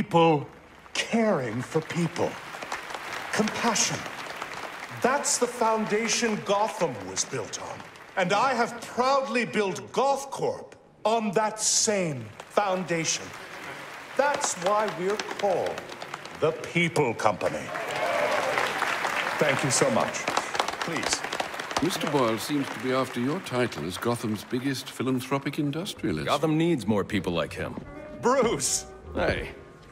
people caring for people. Compassion. That's the foundation Gotham was built on. And I have proudly built Gothcorp on that same foundation. That's why we're called the People Company. Thank you so much. Please. Mr. Boyle seems to be after your title as Gotham's biggest philanthropic industrialist. Gotham needs more people like him. Bruce! Hey.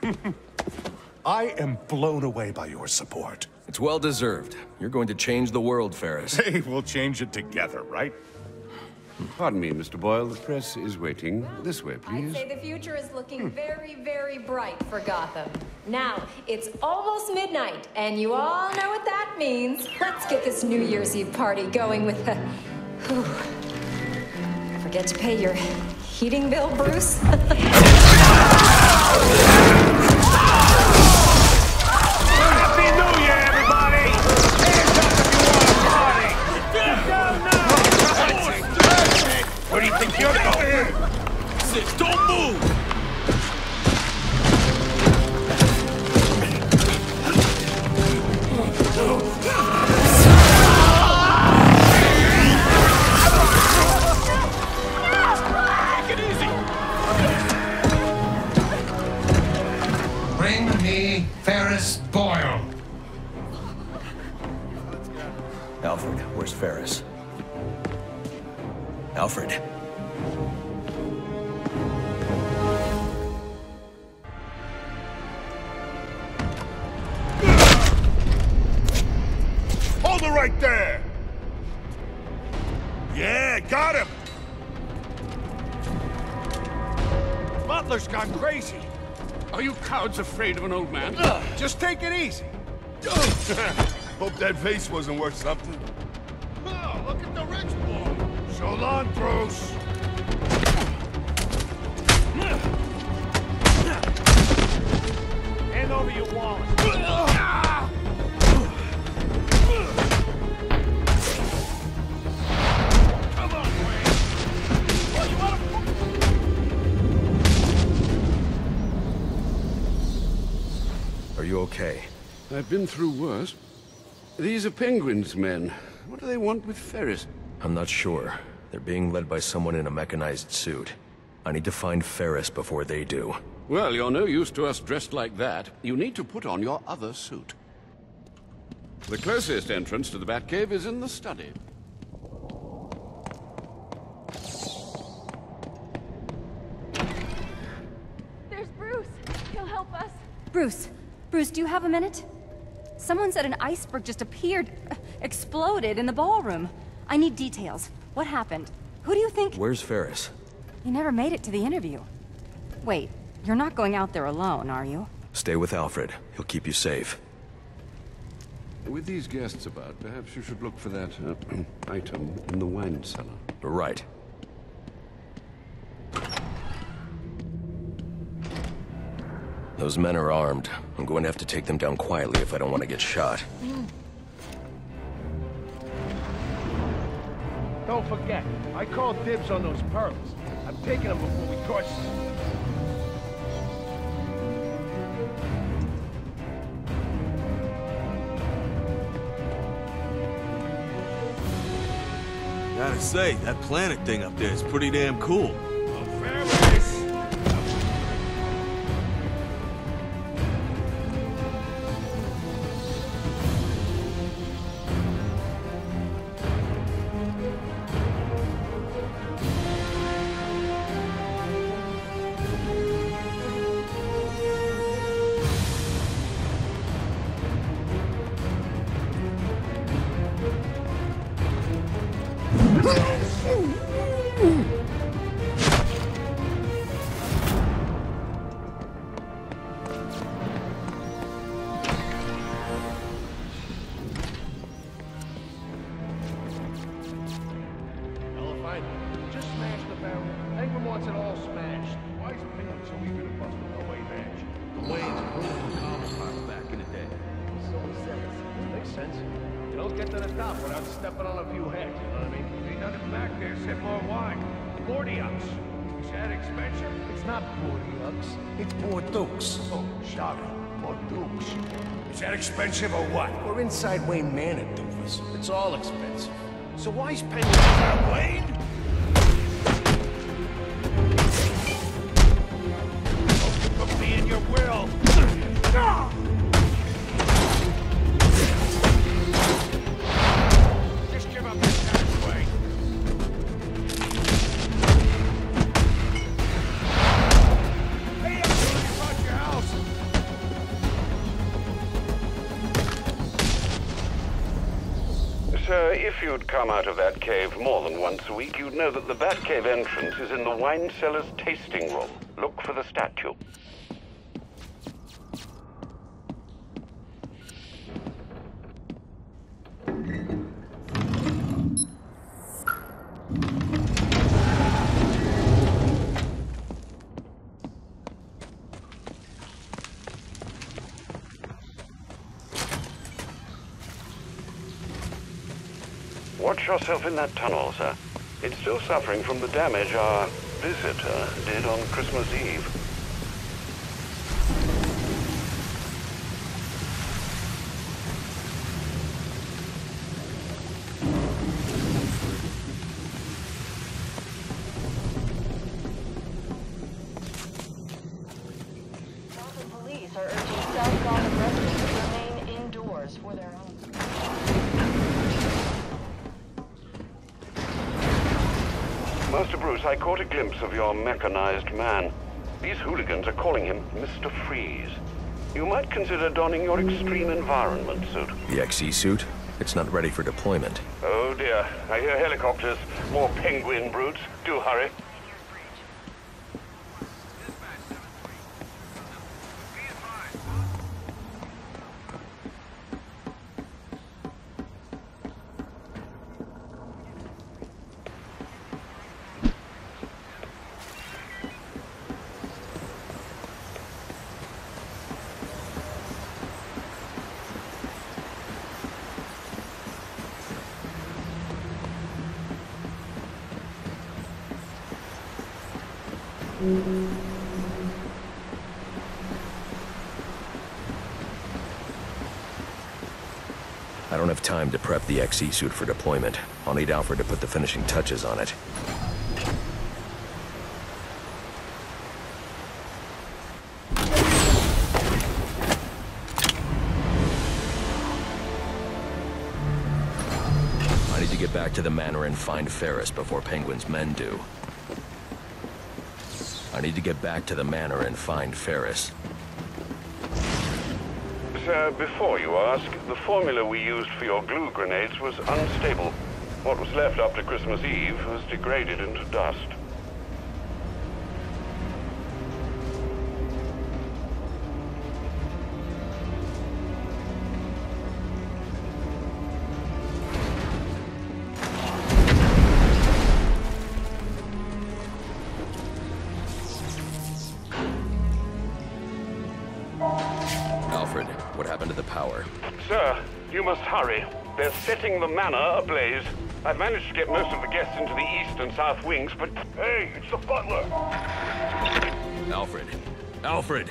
I am blown away by your support. It's well deserved. You're going to change the world, Ferris. Hey, we'll change it together, right? Pardon me, Mr. Boyle. The press is waiting. This way, I'd please. say the future is looking very, very bright for Gotham. Now, it's almost midnight, and you all know what that means. Let's get this New Year's Eve party going with the... Whew. Forget to pay your heating bill, Bruce? Happy New Year, everybody! Hands up if you want to party! Where do you think you're going? Sit, don't move! Take it easy! Bring me Ferris Boyle. Alfred, where's Ferris? Alfred. Hold it right there! Yeah, got him! Butler's gone crazy. Are you cowards afraid of an old man? Just take it easy. Hope that vase wasn't worth something. Oh, look at the rich boy. So long, Bruce. Hand over your wallet. Come on, Wayne. Oh, you want to... Are you okay? I've been through worse. These are Penguin's men. What do they want with Ferris? I'm not sure. They're being led by someone in a mechanized suit. I need to find Ferris before they do. Well, you're no use to us dressed like that. You need to put on your other suit. The closest entrance to the Batcave is in the study. There's Bruce. He'll help us. Bruce, do you have a minute? Someone said an iceberg just appeared, exploded in the ballroom. I need details. What happened? Who do you think— Where's Ferris? He never made it to the interview. Wait, you're not going out there alone, are you? Stay with Alfred. He'll keep you safe. With these guests about, perhaps you should look for that item in the wine cellar. Right. Those men are armed. I'm going to have to take them down quietly if I don't want to get shot. Don't forget, I called dibs on those pearls. I'm taking them before we torch them. Gotta say, that planet thing up there is pretty damn cool. Just smash the barrel. Penguin wants it all smashed. Why's Penguin so eager to bust a no-way match? The Wayne's ruled the common park back in the day. So he says. Makes sense. You don't get to the top without stepping on a few heads, you know what I mean? Ain't nothing back there except more wine. Mordiums. Is that expensive? It's not Bordeaux. It's Bordeaux. Oh, sorry. Bordeaux. Is that expensive or what? We're inside Wayne Manor, doofus. It's all expensive. So why's Penguin inside Wayne? Put me in your will. Just give up this tax, Wayne. Hey, I'm doing about your house. Sir, if you'd come out of that cave more than once a week, you'd know that the Batcave entrance is in the wine cellar's tasting room. Look for the statue. Watch yourself in that tunnel, sir. It's still suffering from the damage our visitor did on Christmas Eve. Gotham police are urging South Gotham residents to remain indoors for their own. Master Bruce, I caught a glimpse of your mechanized man. These hooligans are calling him Mr. Freeze. You might consider donning your extreme environment suit. The XE suit? It's not ready for deployment. Oh dear, I hear helicopters. More penguin brutes. Do hurry. I don't have time to prep the XE suit for deployment. I'll need Alfred to put the finishing touches on it. I need to get back to the manor and find Ferris before Penguin's men do. I need to get back to the manor and find Ferris. Sir, before you ask, the formula we used for your glue grenades was unstable. What was left after Christmas Eve was degraded into dust. Alfred, what happened to the power? Sir, you must hurry. They're setting the manor ablaze. I've managed to get most of the guests into the east and south wings, but... Hey, it's the butler! Alfred! Alfred!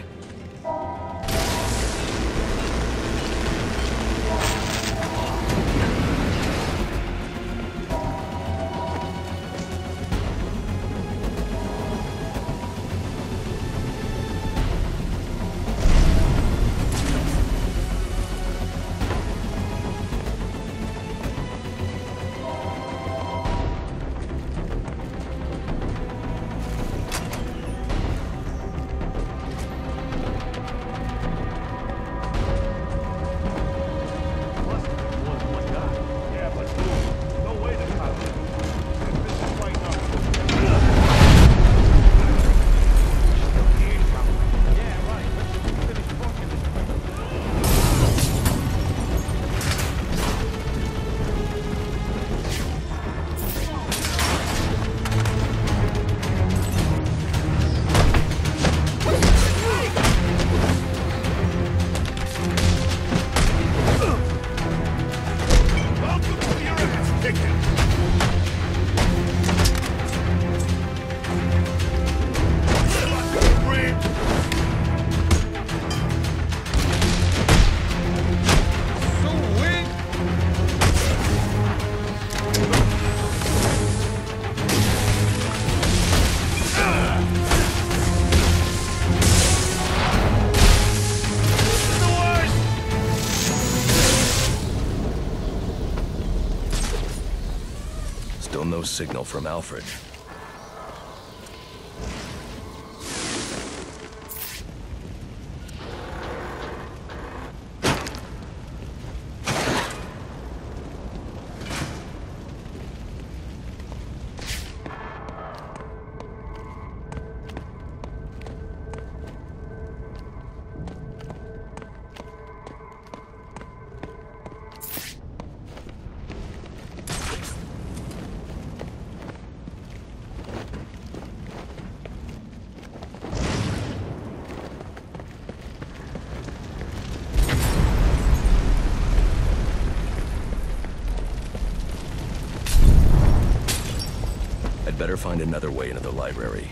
Still no signal from Alfred. Better find another way into the library.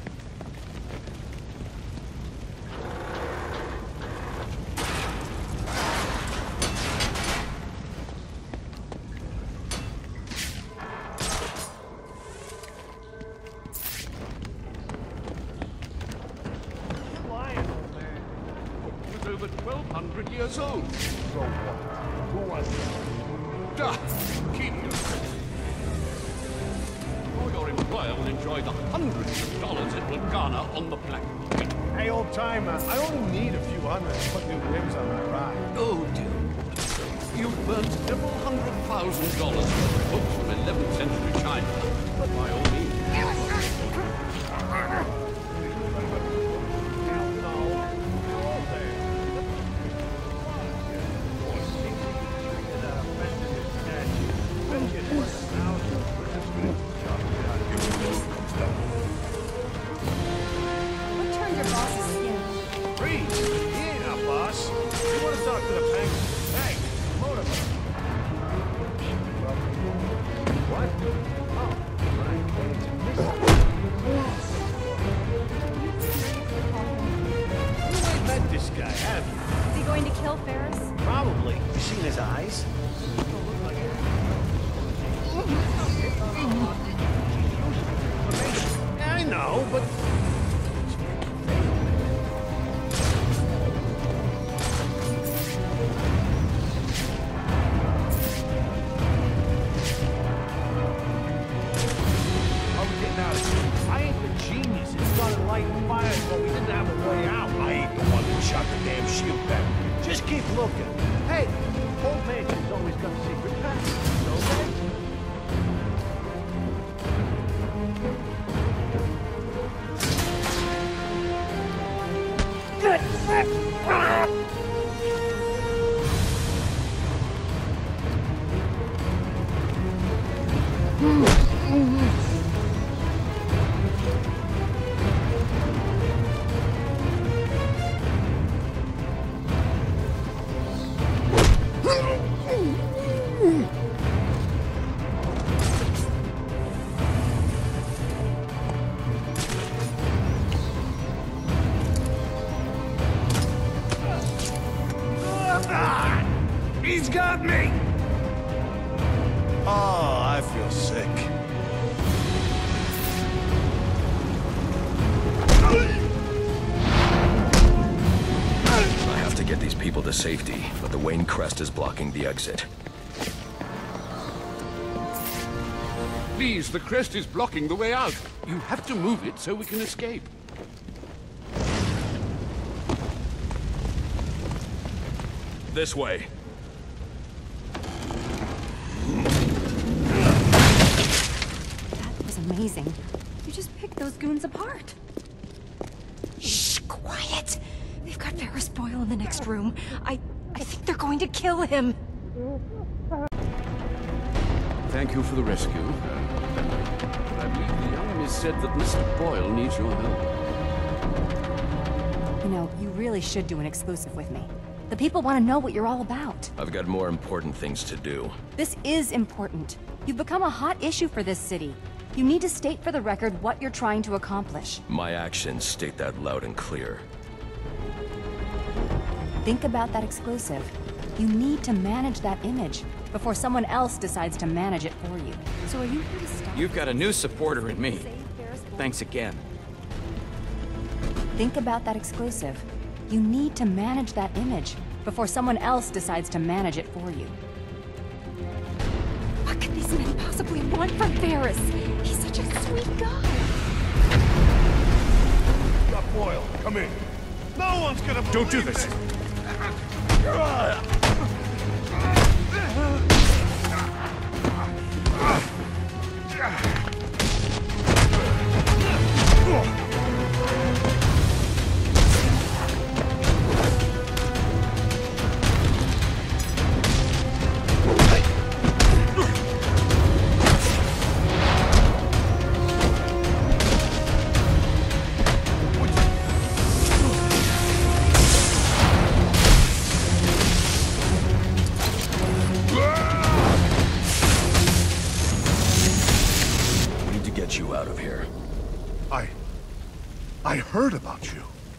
Lying, old man. He was over 1,200 years old. So what? Who was he? Keep your... Your employer will enjoy the hundreds of dollars it will garner on the black market. Hey, old timer, I only need a few hundred to put new rims on my ride. Oh, dear. You've burnt several $100,000 worth of books from 11th century China. But by all means... He's got me! Oh, I feel sick. I have to get these people to safety, but the Wayne Crest is blocking the exit. Please, the crest is blocking the way out. You have to move it so we can escape. This way. That was amazing. You just picked those goons apart. Shh, quiet. They've got Ferris Boyle in the next room. I think they're going to kill him. Thank you for the rescue. I believe the young miss said that Mr. Boyle needs your help. You know, you really should do an exclusive with me. The people want to know what you're all about. I've got more important things to do. This is important. You've become a hot issue for this city. You need to state for the record what you're trying to accomplish. My actions state that loud and clear. Think about that exclusive. You need to manage that image before someone else decides to manage it for you. So are you here to stop? You've got a new supporter in me. Thanks again. Think about that exclusive. You need to manage that image before someone else decides to manage it for you. What could these men possibly want for Ferris. He's such a sweet guy. Doc Boyle, come in. No one's gonna believe Don't do this. You out of here. I heard about you.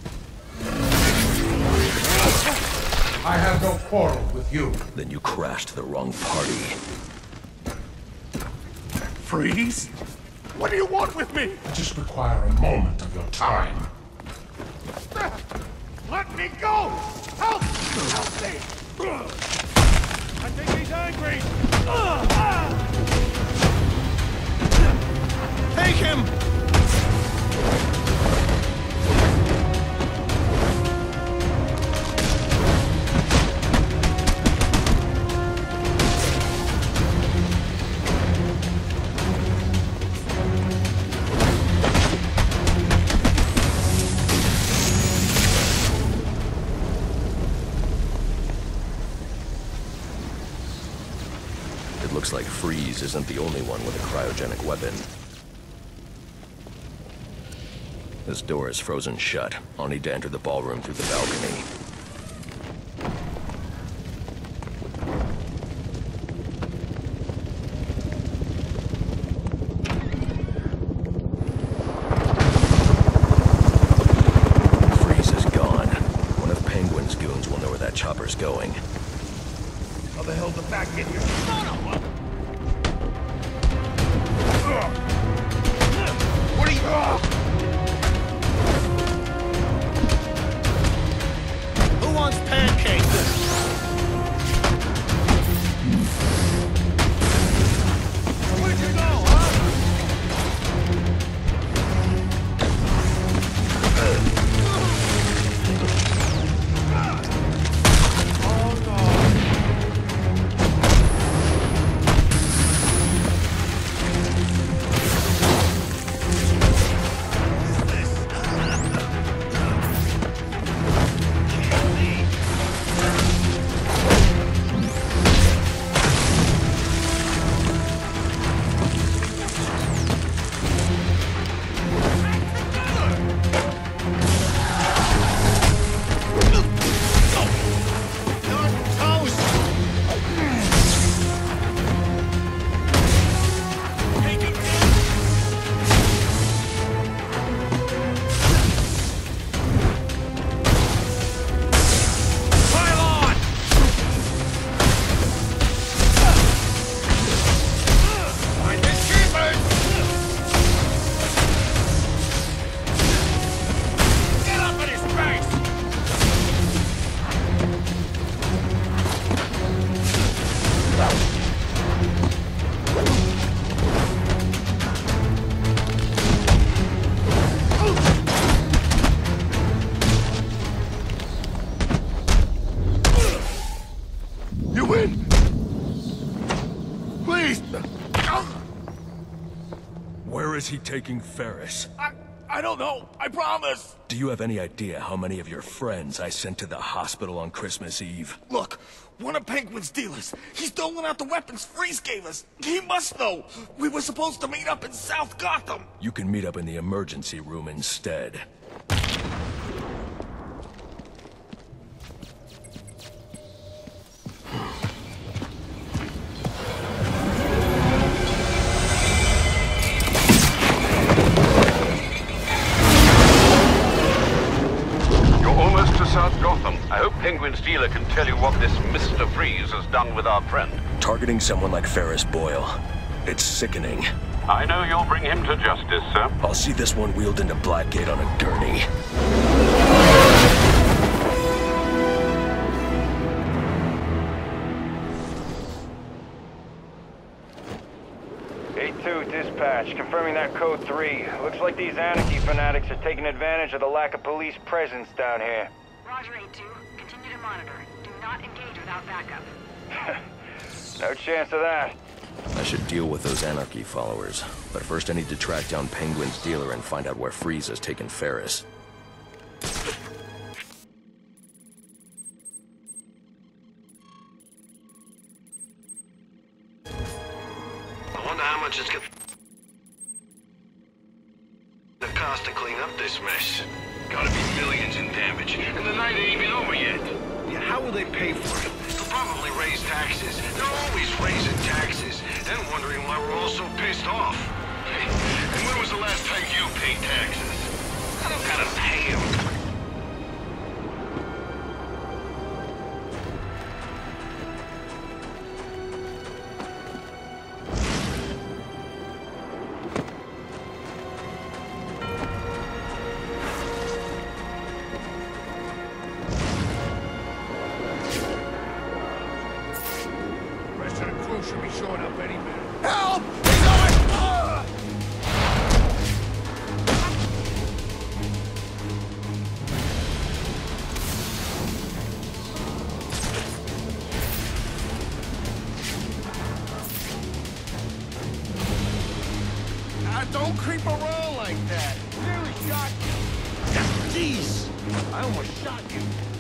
I have no quarrel with you. Then you crashed the wrong party. Freeze? What do you want with me? I just require a moment of your time. Let me go! Help! Help me! I think he's angry. Take him! It looks like Freeze isn't the only one with a cryogenic weapon. This door is frozen shut. I'll need to enter the ballroom through the balcony. Freeze is gone. One of Penguin's goons will know where that chopper's going. How the hell did that get here? Son of a... What are you... Who wants pancakes? Where'd you go, Where is he taking Ferris? I don't know. I promise. Do you have any idea how many of your friends I sent to the hospital on Christmas Eve? Look, one of Penguin's dealers. He's doling out the weapons Freeze gave us. He must know. We were supposed to meet up in South Gotham. You can meet up in the emergency room instead. South Gotham. I hope Penguin's dealer can tell you what this Mr. Freeze has done with our friend. Targeting someone like Ferris Boyle. It's sickening. I know you'll bring him to justice, sir. I'll see this one wheeled into Blackgate on a gurney. Dispatch, confirming that code 3. Looks like these anarchy fanatics are taking advantage of the lack of police presence down here. Roger 8-2. Continue to monitor. Do not engage without backup. No chance of that. I should deal with those anarchy followers, but first I need to track down Penguin's dealer and find out where Freeze has taken Ferris. I wonder how much it's gonna cost to clean up this mess. Gotta be millions in damage, and the night ain't even over yet. Yeah, how will they pay for it? They'll probably raise taxes. They're always raising taxes, then wondering why we're all so pissed off. Hey, and when was the last time you paid taxes? I don't gotta pay them. Should be showing up any minute. Help! He's going! Don't creep around like that. Nearly shot you. Jeez! I almost shot you.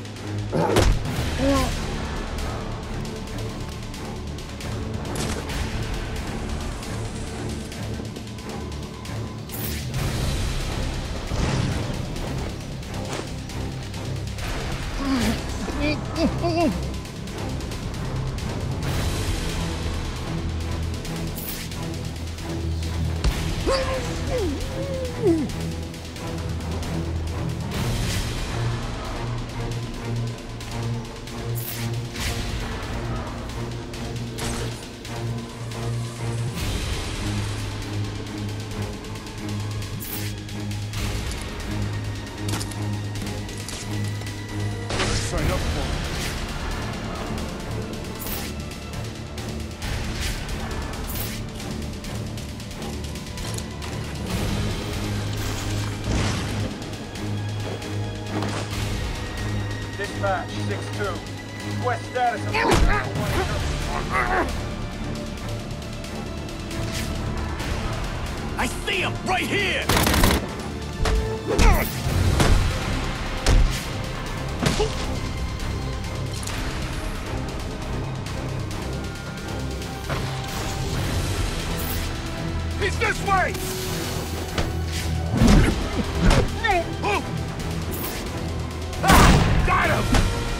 Sign up for it. Dispatch 6-2. Request status of I see him right here! He's this way! Got him!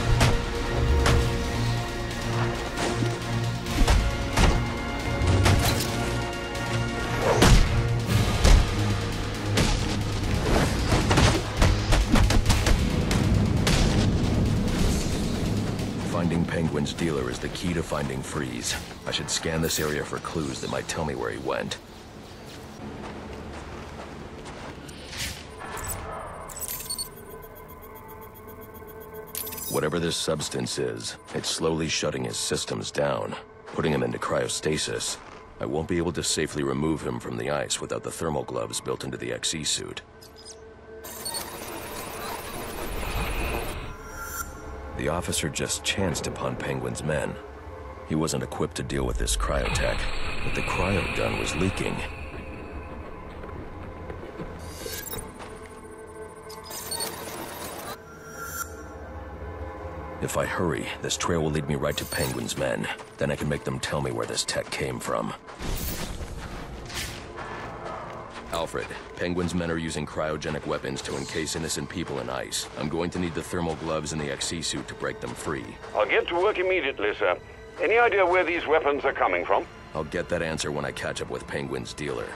Finding Penguin's dealer is the key to finding Freeze. I should scan this area for clues that might tell me where he went. Whatever this substance is, it's slowly shutting his systems down, putting him into cryostasis. I won't be able to safely remove him from the ice without the thermal gloves built into the XE suit. The officer just chanced upon Penguin's men. He wasn't equipped to deal with this cryotech, but the cryo gun was leaking. If I hurry, this trail will lead me right to Penguin's men. Then I can make them tell me where this tech came from. Alfred, Penguin's men are using cryogenic weapons to encase innocent people in ice. I'm going to need the thermal gloves and the XE suit to break them free. I'll get to work immediately, sir. Any idea where these weapons are coming from? I'll get that answer when I catch up with Penguin's dealer.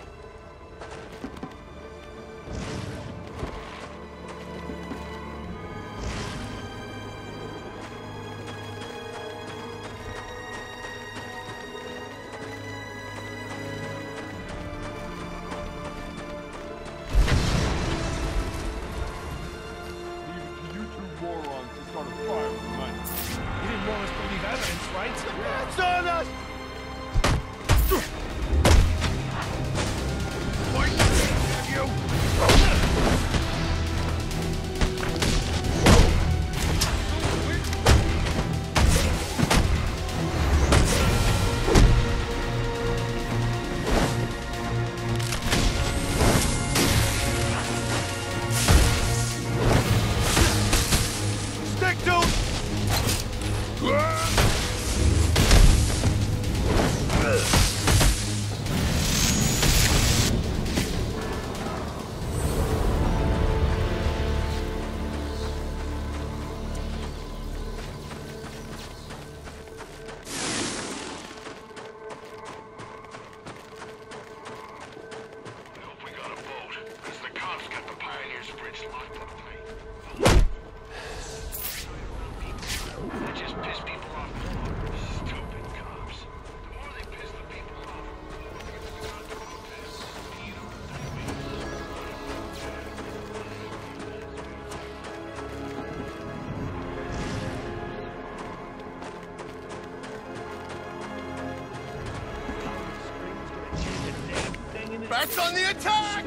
Rats on the attack!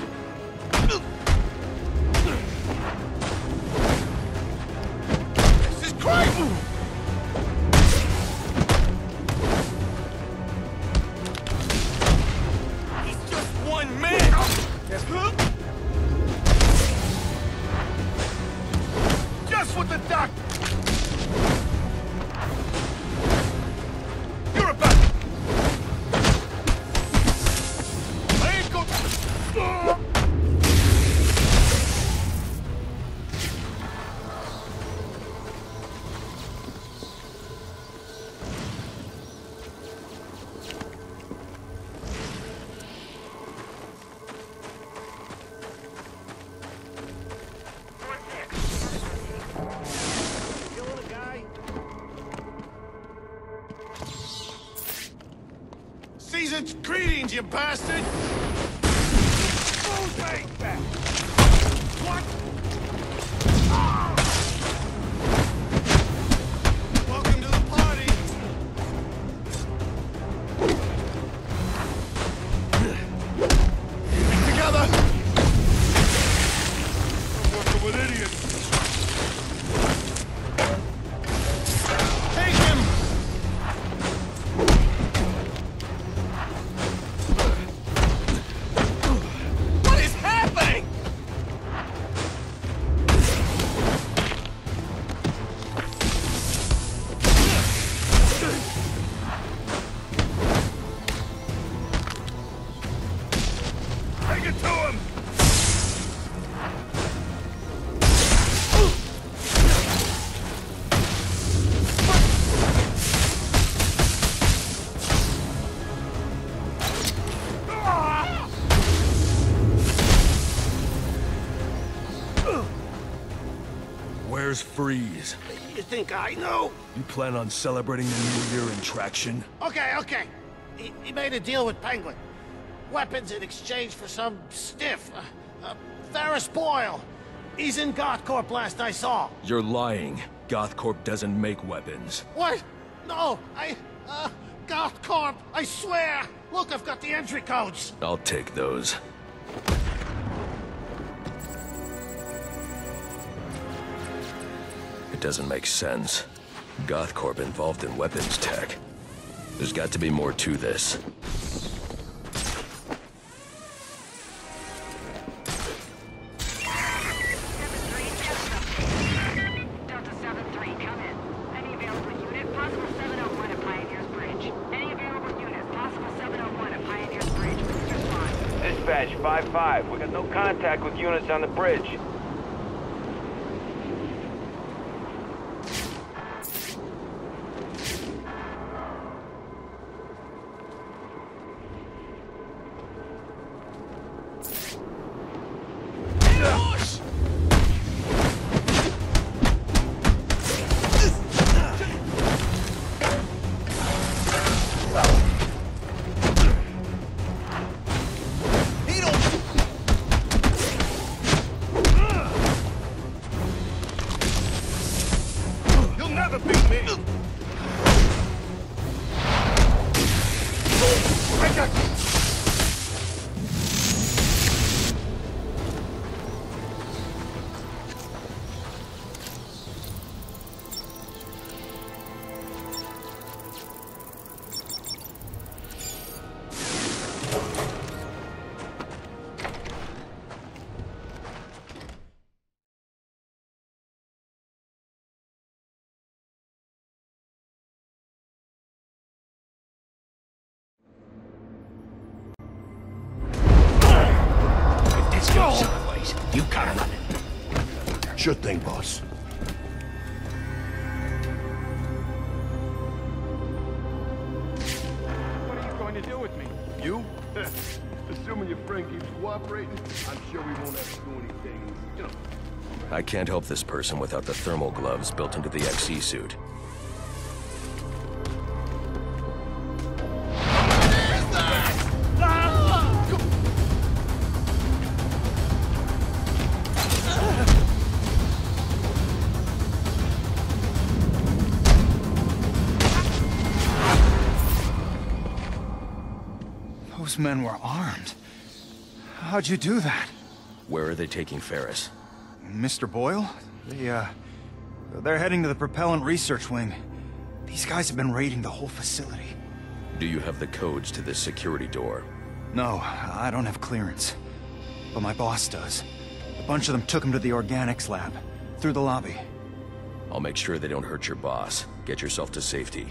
This is crazy! He's just one man! Just what the doc... You're about... I ain't go... Season's greetings, you bastard! Who's back? What? Ah! Welcome to the party! Together! I'm working with idiots. Take him! What is happening? Take it to him! Where's Freeze? You think I know? You plan on celebrating the New Year in Traction? Okay. He made a deal with Penguin. Weapons in exchange for some stiff. Ferris Boyle. He's in Gothcorp last I saw. You're lying. Gothcorp doesn't make weapons. What? No, Gothcorp, I swear! Look, I've got the entry codes. I'll take those. It doesn't make sense. Gothcorp involved in weapons tech. There's got to be more to this. Delta 7-3, come in. Any available unit, possible 701 at Pioneer's Bridge. Any available unit, possible 701 at Pioneer's Bridge. Please respond. Dispatch 5-5. We got no contact with units on the bridge. You'll never beat me! I got you! Let's go someplace. You come running. Sure thing, boss. What are you going to do with me? You? Assuming your friend keeps cooperating, I'm sure we won't have to do anything, I can't help this person without the thermal gloves built into the XE suit. Those men were armed. How'd you do that? Where are they taking Ferris? Mr. Boyle? They're heading to the propellant research wing. These guys have been raiding the whole facility. Do you have the codes to this security door? No, I don't have clearance. But my boss does. A bunch of them took him to the organics lab, through the lobby. I'll make sure they don't hurt your boss. Get yourself to safety.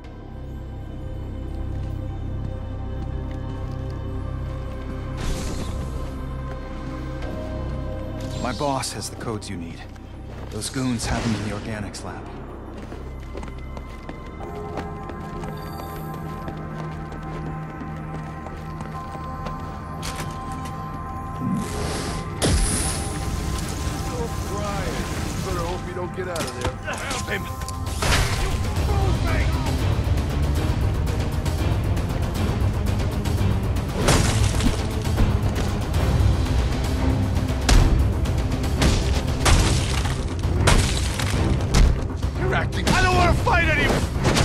My boss has the codes you need. Those goons have them in the organics lab. Better hope you don't get out of there. Help him! You're acting. I don't want to fight anymore!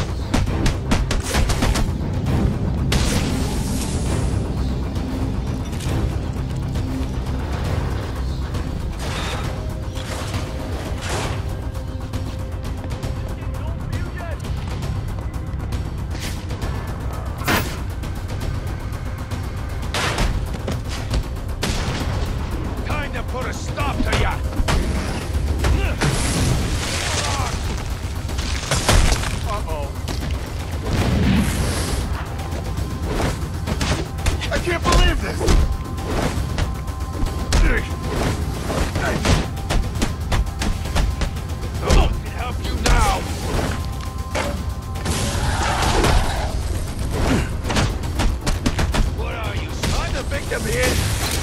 Put a stop to ya! Uh-oh. I can't believe this! Oh, I can help you now! What are you, son? The victim here?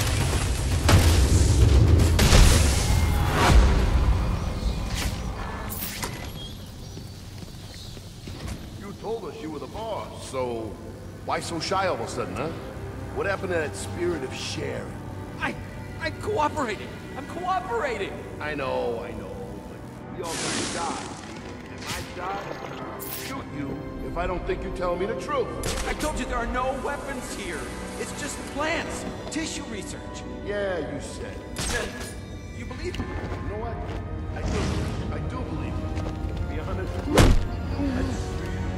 So, why so shy all of a sudden, huh? What happened to that spirit of sharing? I'm cooperating. I'm cooperating. I know, but we all got jobs. And my job is to shoot you if I don't think you're telling me the truth. I told you there are no weapons here. It's just plants, tissue research. Yeah, you said. You believe me? You know what? I do believe you. To be honest,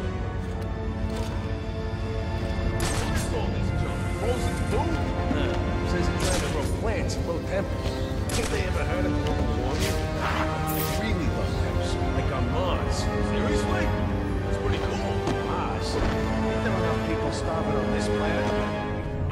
frozen food? Says it's trying to grow plants at low temperatures. Think they ever heard of global warming? Really low temps, like on Mars. Seriously? That's pretty cool. Mars? There are enough people starving on this planet.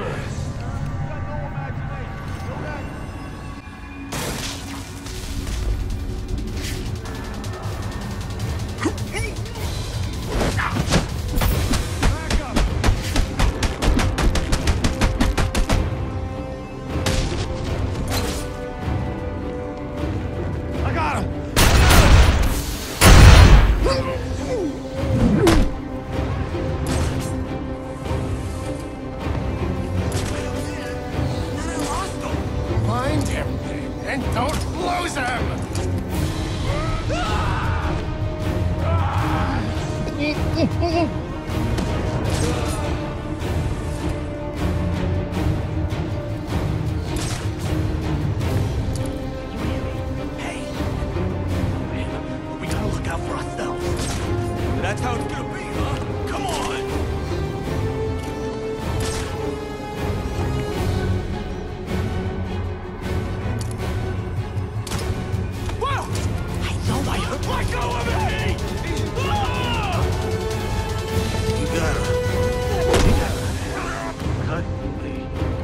That's how it's gonna be, huh? Come on! Whoa! I know I heard. Let go of me! Ah! You got her. Cut me.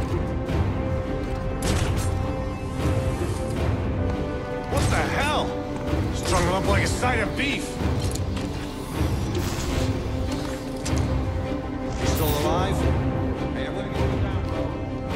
What the hell? Strung him up like a side of beef. Still alive? Hey, I'm gonna get you down, bro.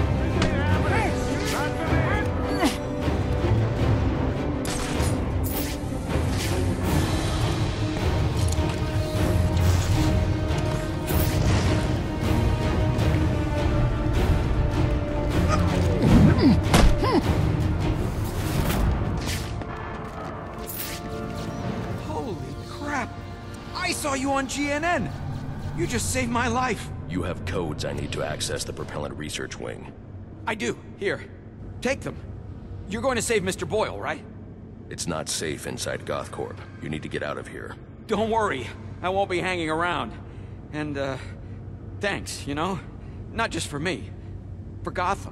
Holy crap! I saw you on GNN! You just saved my life. You have codes I need to access the propellant research wing. I do. Here. Take them. You're going to save Mr. Boyle, right? It's not safe inside GothCorp. You need to get out of here. Don't worry. I won't be hanging around. And, thanks, you know? Not just for me. For Gotham.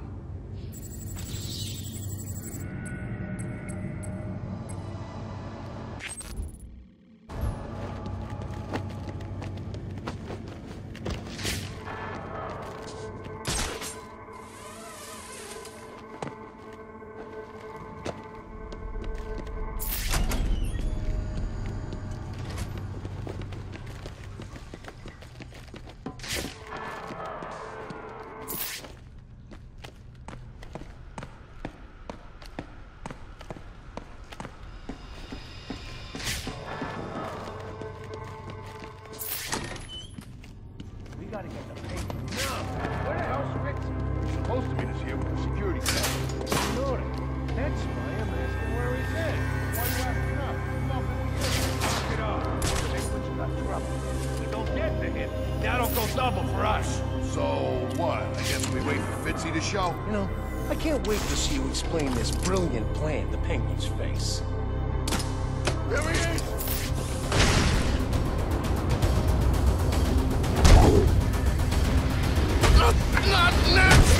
Wait to see you explain this brilliant plan to Penguin's face. There he is! Not next!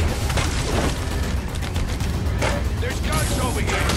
There's guns over here!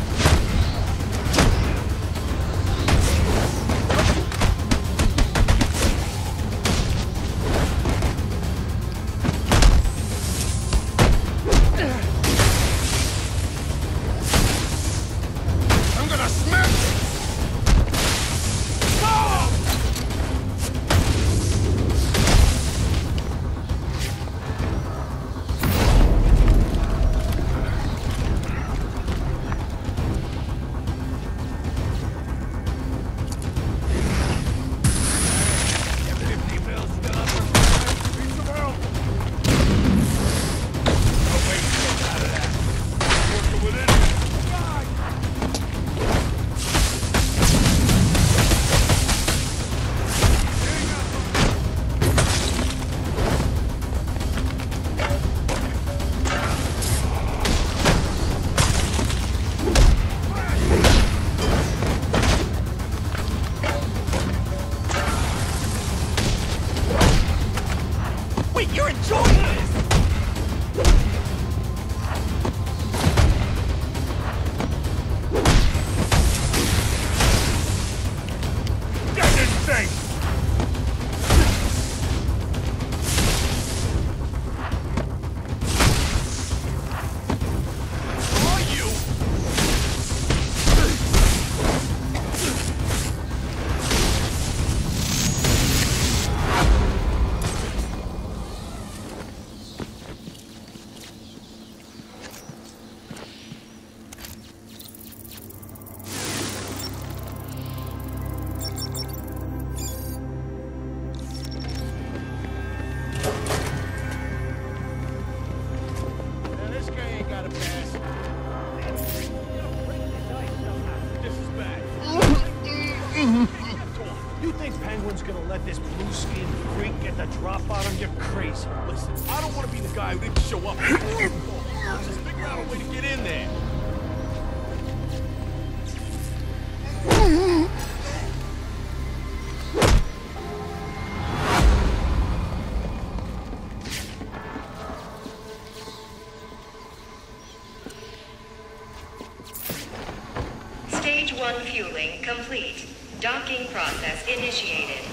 Stage 1 fueling complete. Docking process initiated.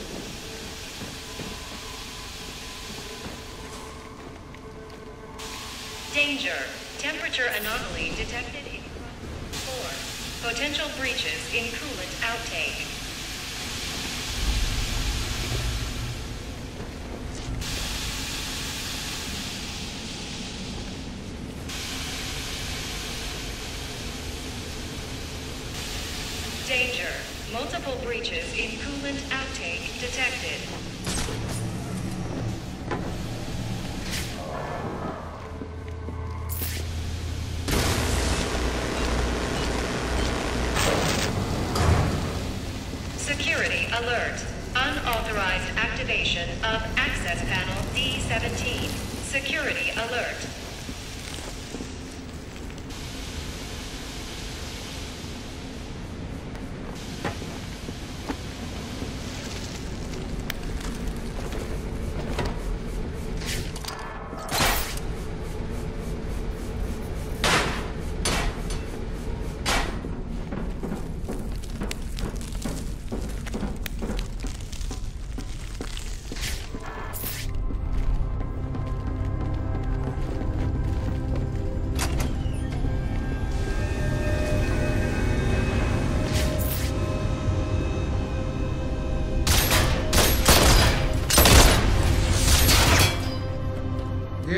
Danger. Temperature anomaly detected in 4. Potential breaches in coolant outtake. Danger. Multiple breaches in coolant outtake detected. Security alert. Unauthorized activation of access panel D17. Security alert.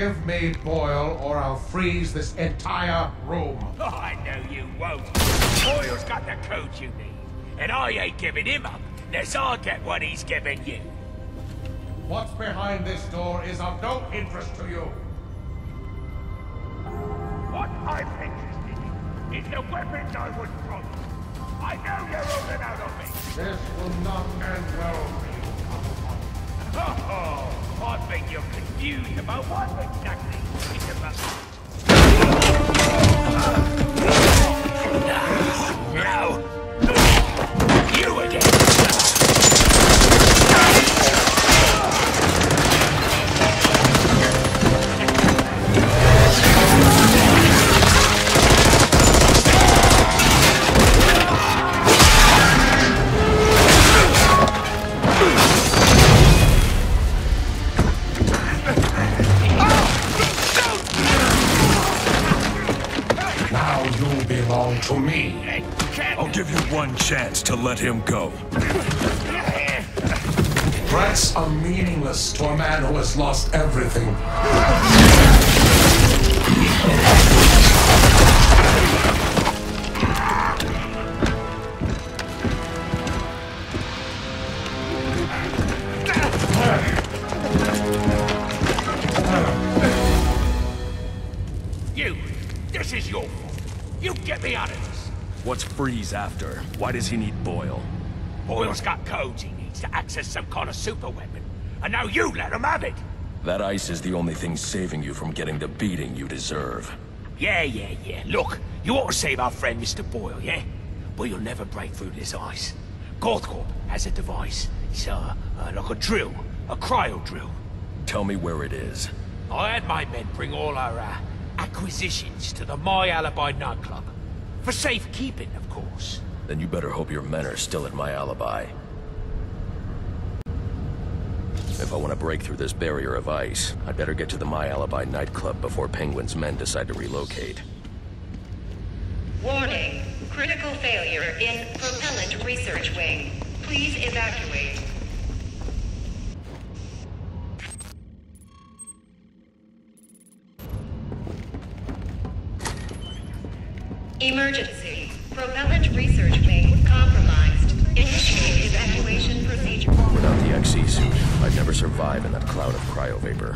Give me Boyle, or I'll freeze this entire room. Oh, I know you won't. Boyle's got the code you need, and I ain't giving him up unless I get what he's giving you. What's behind this door is of no interest to you. What I'm interested in is the weapons I would drop. I know you're holding out on me. This will not end well for you, Oh, I think you're confused about what exactly it's about. Now, you again. To me. I'll give you one chance to let him go. Threats are meaningless to a man who has lost everything. You! This is your fault. You get me out of this! What's Freeze after? Why does he need Boyle? Boyle's got codes he needs to access some kind of super weapon. And now you let him have it! That ice is the only thing saving you from getting the beating you deserve. Yeah. Look, you ought to save our friend Mr. Boyle, yeah? But you'll never break through this ice. Gothcorp has a device. It's like a drill. A cryo drill. Tell me where it is. I had my men bring all our, acquisitions to the My Alibi nightclub. For safekeeping, of course. Then you better hope your men are still at My Alibi. If I want to break through this barrier of ice, I'd better get to the My Alibi nightclub before Penguin's men decide to relocate. Warning. Critical failure in propellant research wing. Please evacuate. Emergency. Propellant research wing compromised. Initiate evacuation procedure. Without the XE suit, I'd never survive in that cloud of cryovapor.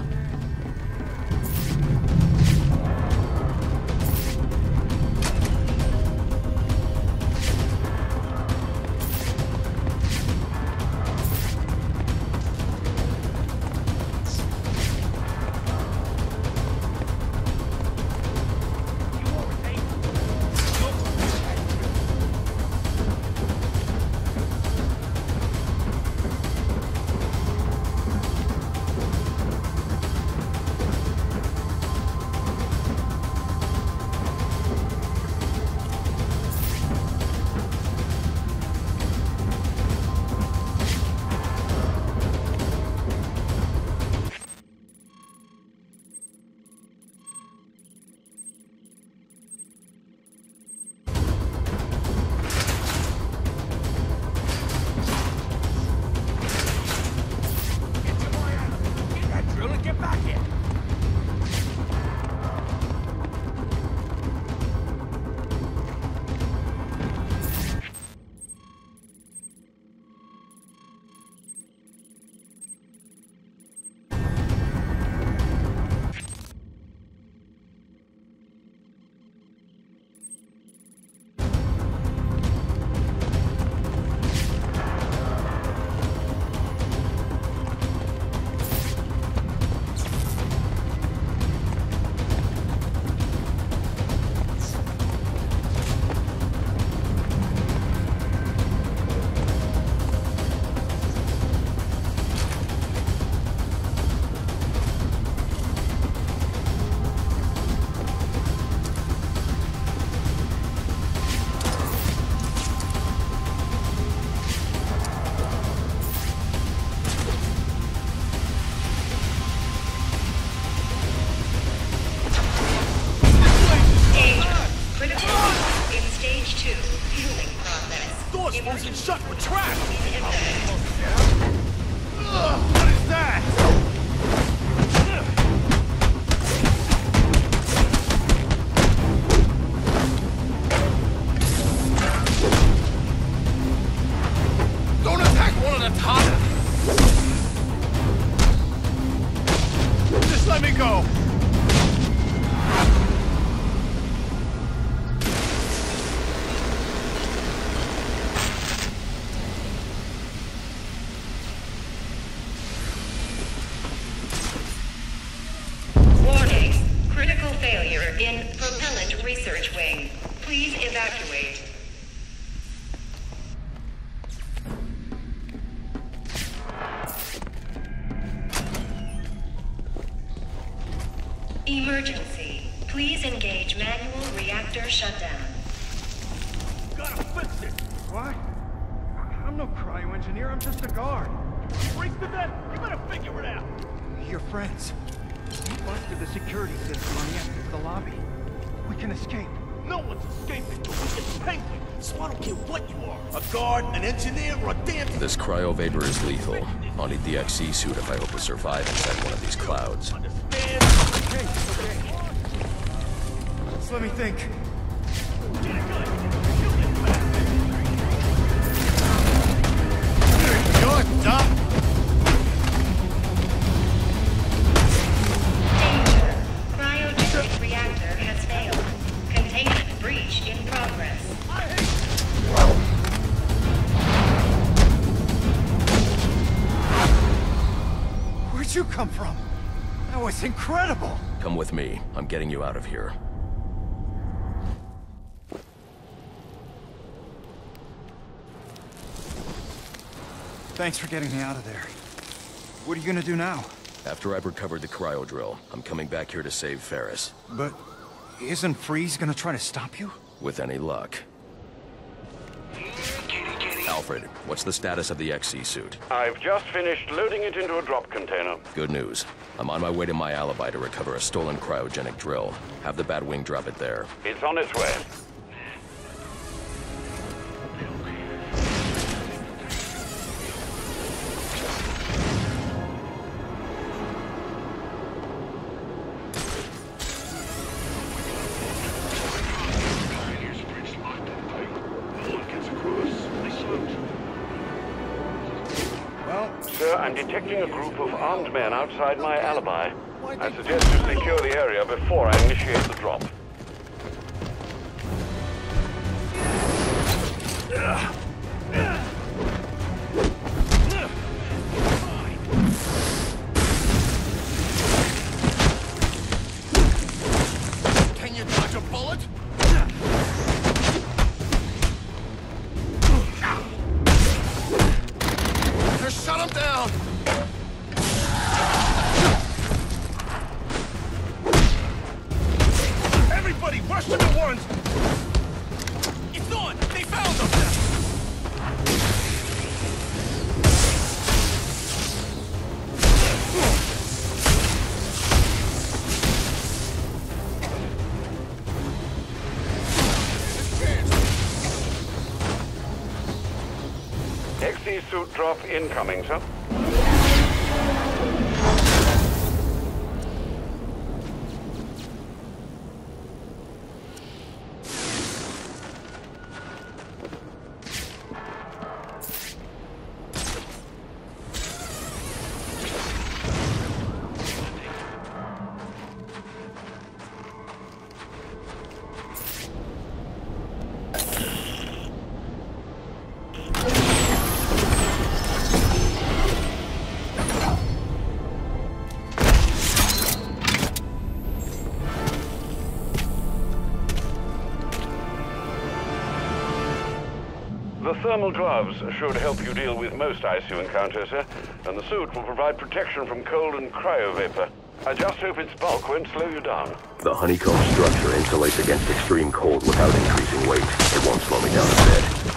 Wasn't shut, we're trapped! What is that? go! Warning. Critical failure in propellant research wing. Please evacuate. Emergency. Please engage manual reactor shutdown. Gotta fix it! What? I'm no cryo-engineer, I'm just a guard. Freaks to death? You better figure it out. Your friends. We busted the security system on the exit to the lobby. We can escape. No one's escaping. It's Penguin, so I don't care what you are. A guard, an engineer, or a damn... This cryo vapor is lethal. I'll need the XE suit if I hope to survive inside one of these clouds. Okay. Just let me think. Good, Doc. Danger. Cryogenic reactor has failed. Containment breach in progress. Where'd you come from? That was incredible. Come with me. I'm getting you out of here. Thanks for getting me out of there. What are you gonna do now? After I've recovered the cryo drill, I'm coming back here to save Ferris. But isn't Freeze gonna try to stop you? With any luck. Alfred, what's the status of the XE suit? I've just finished loading it into a drop container. Good news. I'm on my way to my alibi to recover a stolen cryogenic drill. Have the Batwing drop it there. It's on its way. Sir, I'm detecting a group of armed men outside my alibi. I suggest you secure the area before I initiate the drop. Can you dodge a bullet? Shut him down! Everybody, rush to the ones! It's on! They found them! XE suit drop incoming, sir. The thermal gloves should help you deal with most ICU encounters, sir, and the suit will provide protection from cold and cryo vapor. I just hope its bulk won't slow you down. The honeycomb structure insulates against extreme cold without increasing weight. It won't slow me down a bit.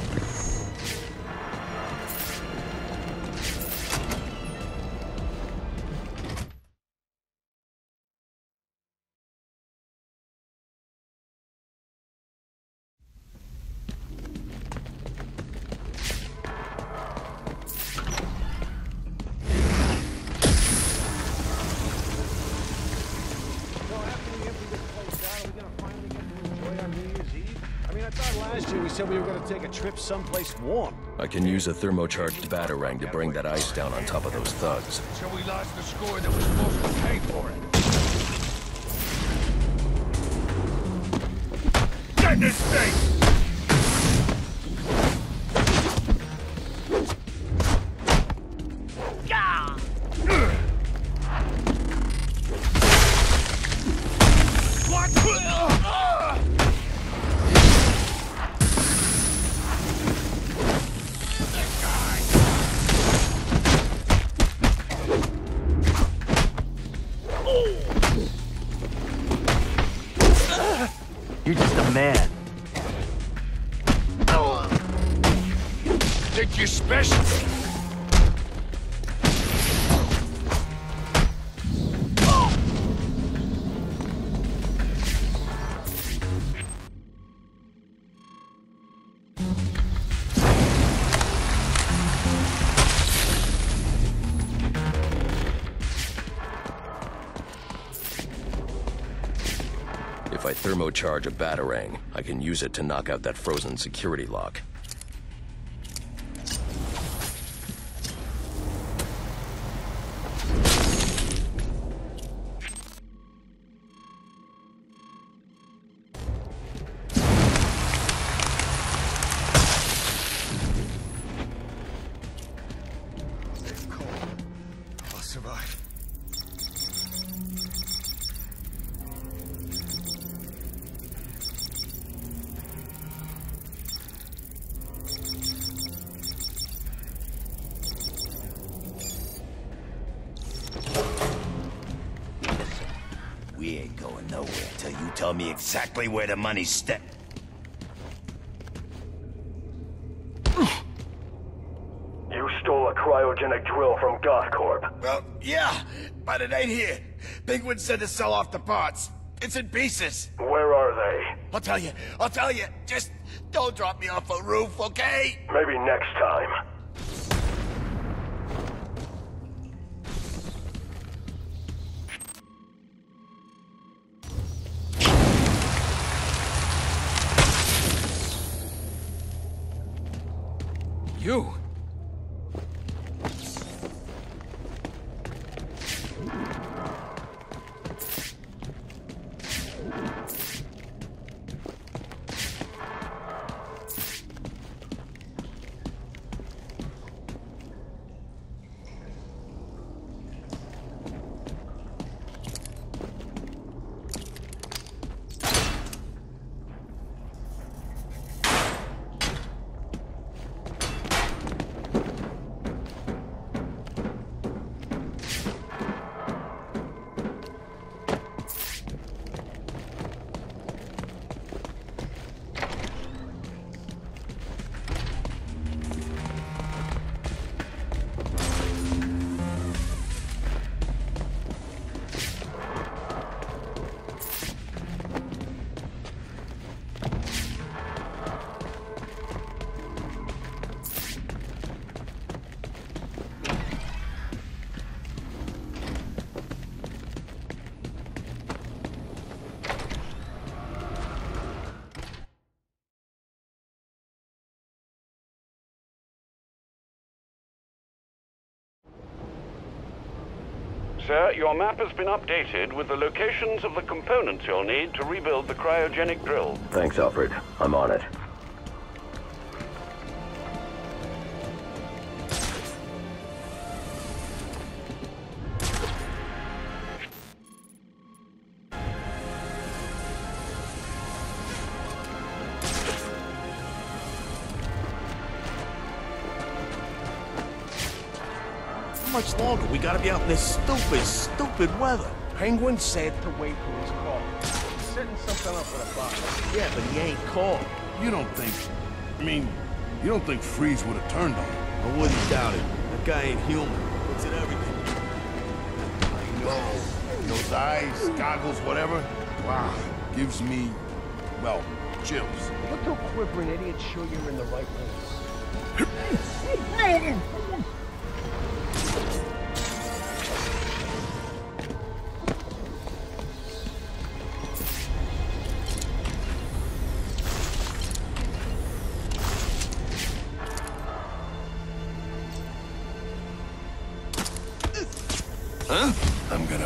We said we were going to take a trip someplace warm. I can use a thermocharged batarang to bring that ice down on top of those thugs. So we lost the score that was supposed to pay for it. Right in his face! You're just a man. Think you're special? If I thermocharge a Batarang, I can use it to knock out that frozen security lock. It's cold. I'll survive. We ain't going nowhere till you tell me exactly where the money's stuck. You stole a cryogenic drill from Gothcorp. Well, yeah, but it ain't here. Penguin said to sell off the parts. It's in pieces. Where are they? I'll tell you. Just don't drop me off a roof, okay? Maybe next time. You? Sir, your map has been updated with the locations of the components you'll need to rebuild the cryogenic drill. Thanks, Alfred. I'm on it. How much longer? We gotta be out in this stupid weather. Penguin said to wait for his call. He's setting something up with a box. Yeah, but he ain't called. You don't think Freeze would have turned on him? I wouldn't doubt it. That guy ain't human. Looks at everything. I know. Those eyes, goggles, whatever. Wow. Gives me, well, chills. Let those quivering idiots show you're in the right place. Huh? I'm gonna...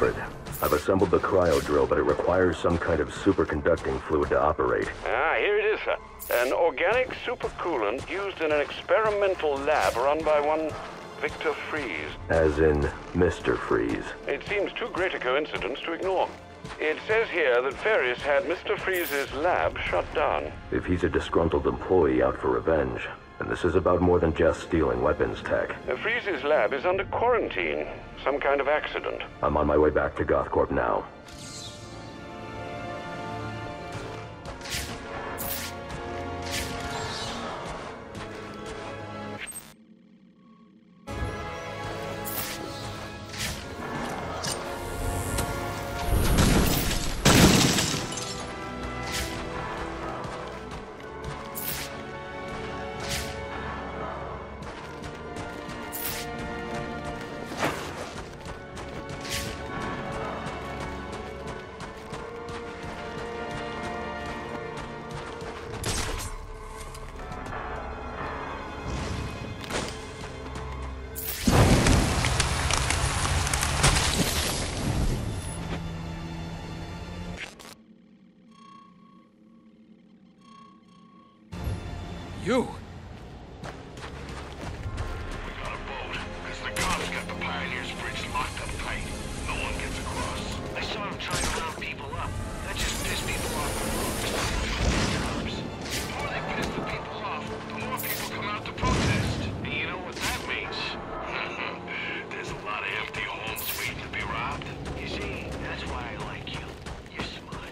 Alfred. I've assembled the cryo drill, but it requires some kind of superconducting fluid to operate. Ah, here it is, sir. An organic supercoolant used in an experimental lab run by one Victor Freeze. As in Mr. Freeze. It seems too great a coincidence to ignore. It says here that Ferris had Mr. Freeze's lab shut down. If he's a disgruntled employee out for revenge, then this is about more than just stealing weapons tech. Freeze's lab is under quarantine. Some kind of accident. I'm on my way back to Gothcorp now. You? We got a boat, because the cops got the Pioneer's Bridge locked up tight. No one gets across. I saw him trying to round people up. That just pissed people off. The more they piss the people off, the more people come out to protest. And you know what that means? There's a lot of empty homes waiting to be robbed. You see, that's why I like you. You're smart.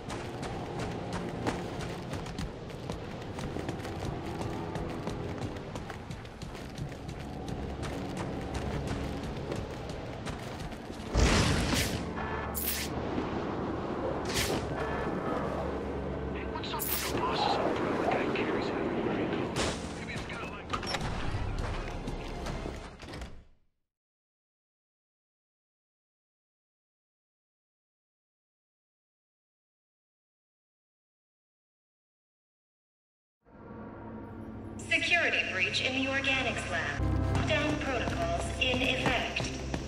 Security breach in the organics lab. Lockdown protocols in effect.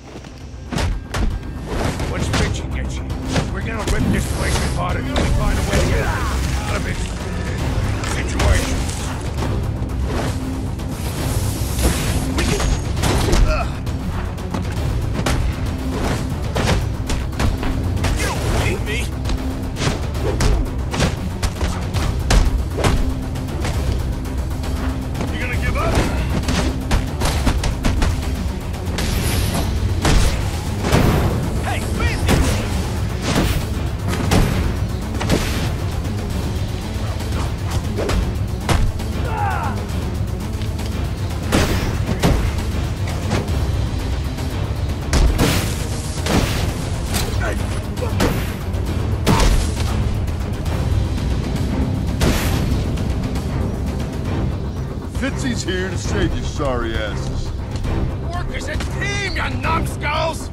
What's bitching get you? We're gonna rip this place apart and we'll find a way to get out of this situation. You don't hate me! Fitzy's here to save you sorry asses. Work as a team, you numbskulls!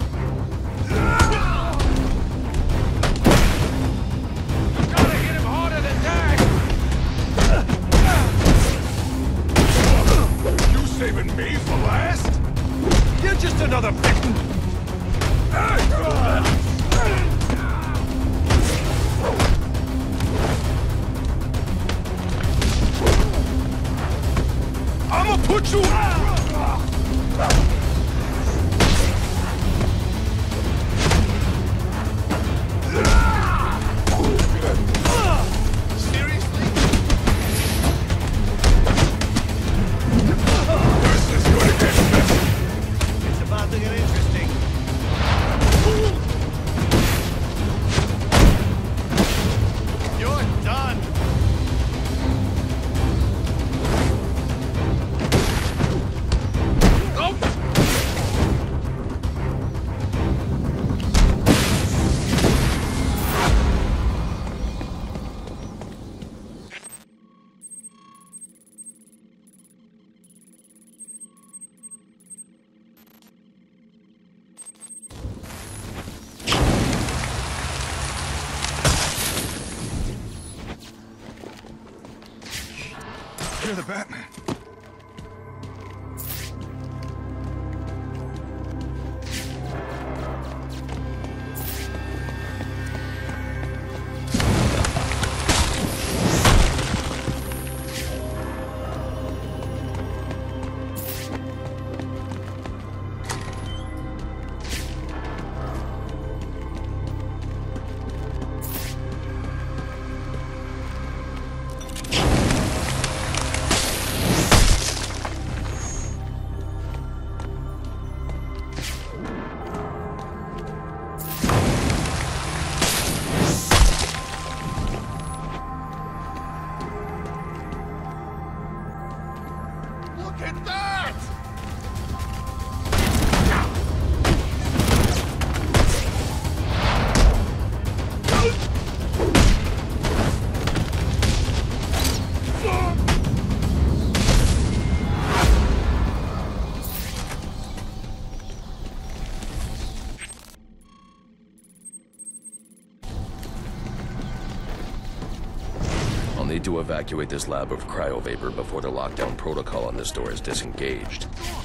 You gotta hit him harder than that! You saving me for last? You're just another victim! I'ma put you seriously? This is gonna get messy. It's about to get interesting. You're done. You're the Batman. Take that! I'll need to evacuate this lab of cryovapor before the lockdown protocol on this door is disengaged.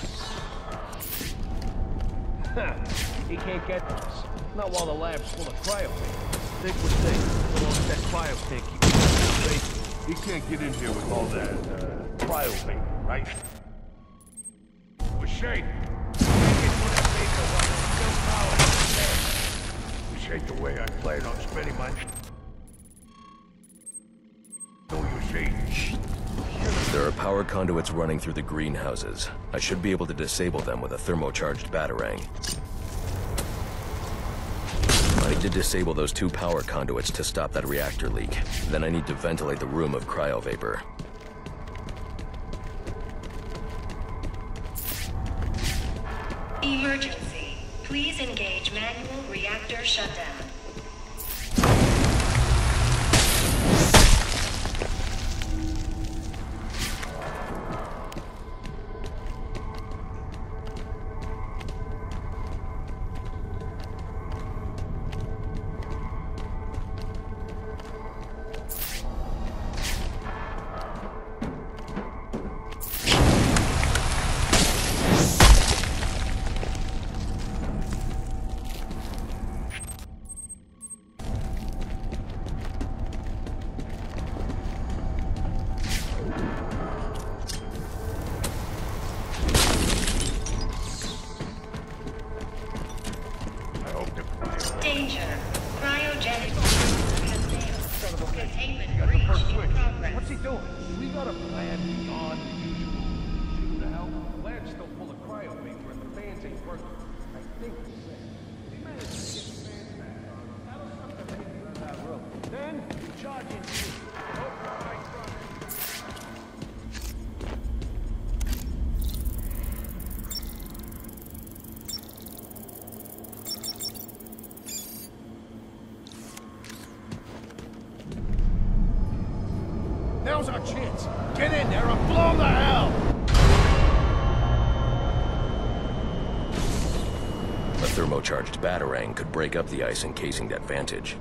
He can't get to us. Not while the lab's full of cryovapor. Think what think. Put on that cryo tank. He can't get in here with all that, cryovapor, right? Well, Shade. This ain't the way I plan on spending my... There are power conduits running through the greenhouses. I should be able to disable them with a thermocharged batarang. I need to disable those 2 power conduits to stop that reactor leak. Then I need to ventilate the room of cryovapor. Emergency. Please engage manual reactor shutdown. Danger. Cryogenic has failed. Containment breach in progress. What's he doing? We got a plan beyond the usual. Who the hell? The lab's still full of cryovapor and the fans ain't working. I think we said. They managed to get the fans back on. That'll stop the rain in that room. Then, we charge in here. Now's our chance. Get in there and blow 'em to hell! A thermocharged batarang could break up the ice encasing that vantage.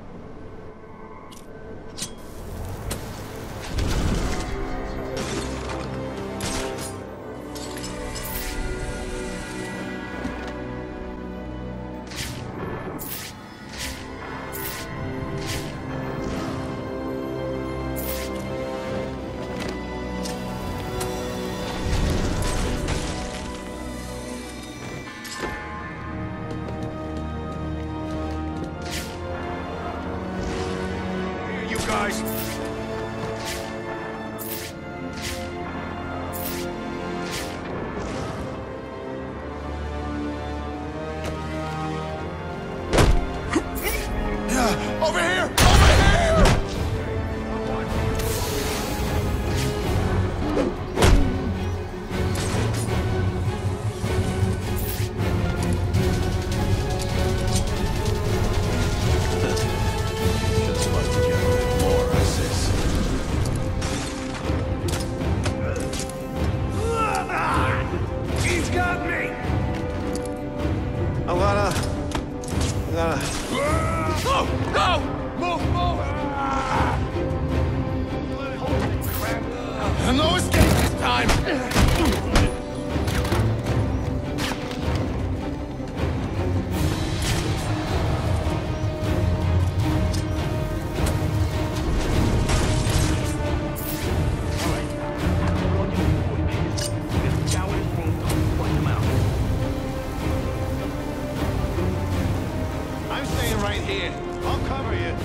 Guys! Over here! Over here! He's got me! I gotta... Oh! No! Move! Move! Holy crap! No escape this time! I'm staying right here. I'll cover you.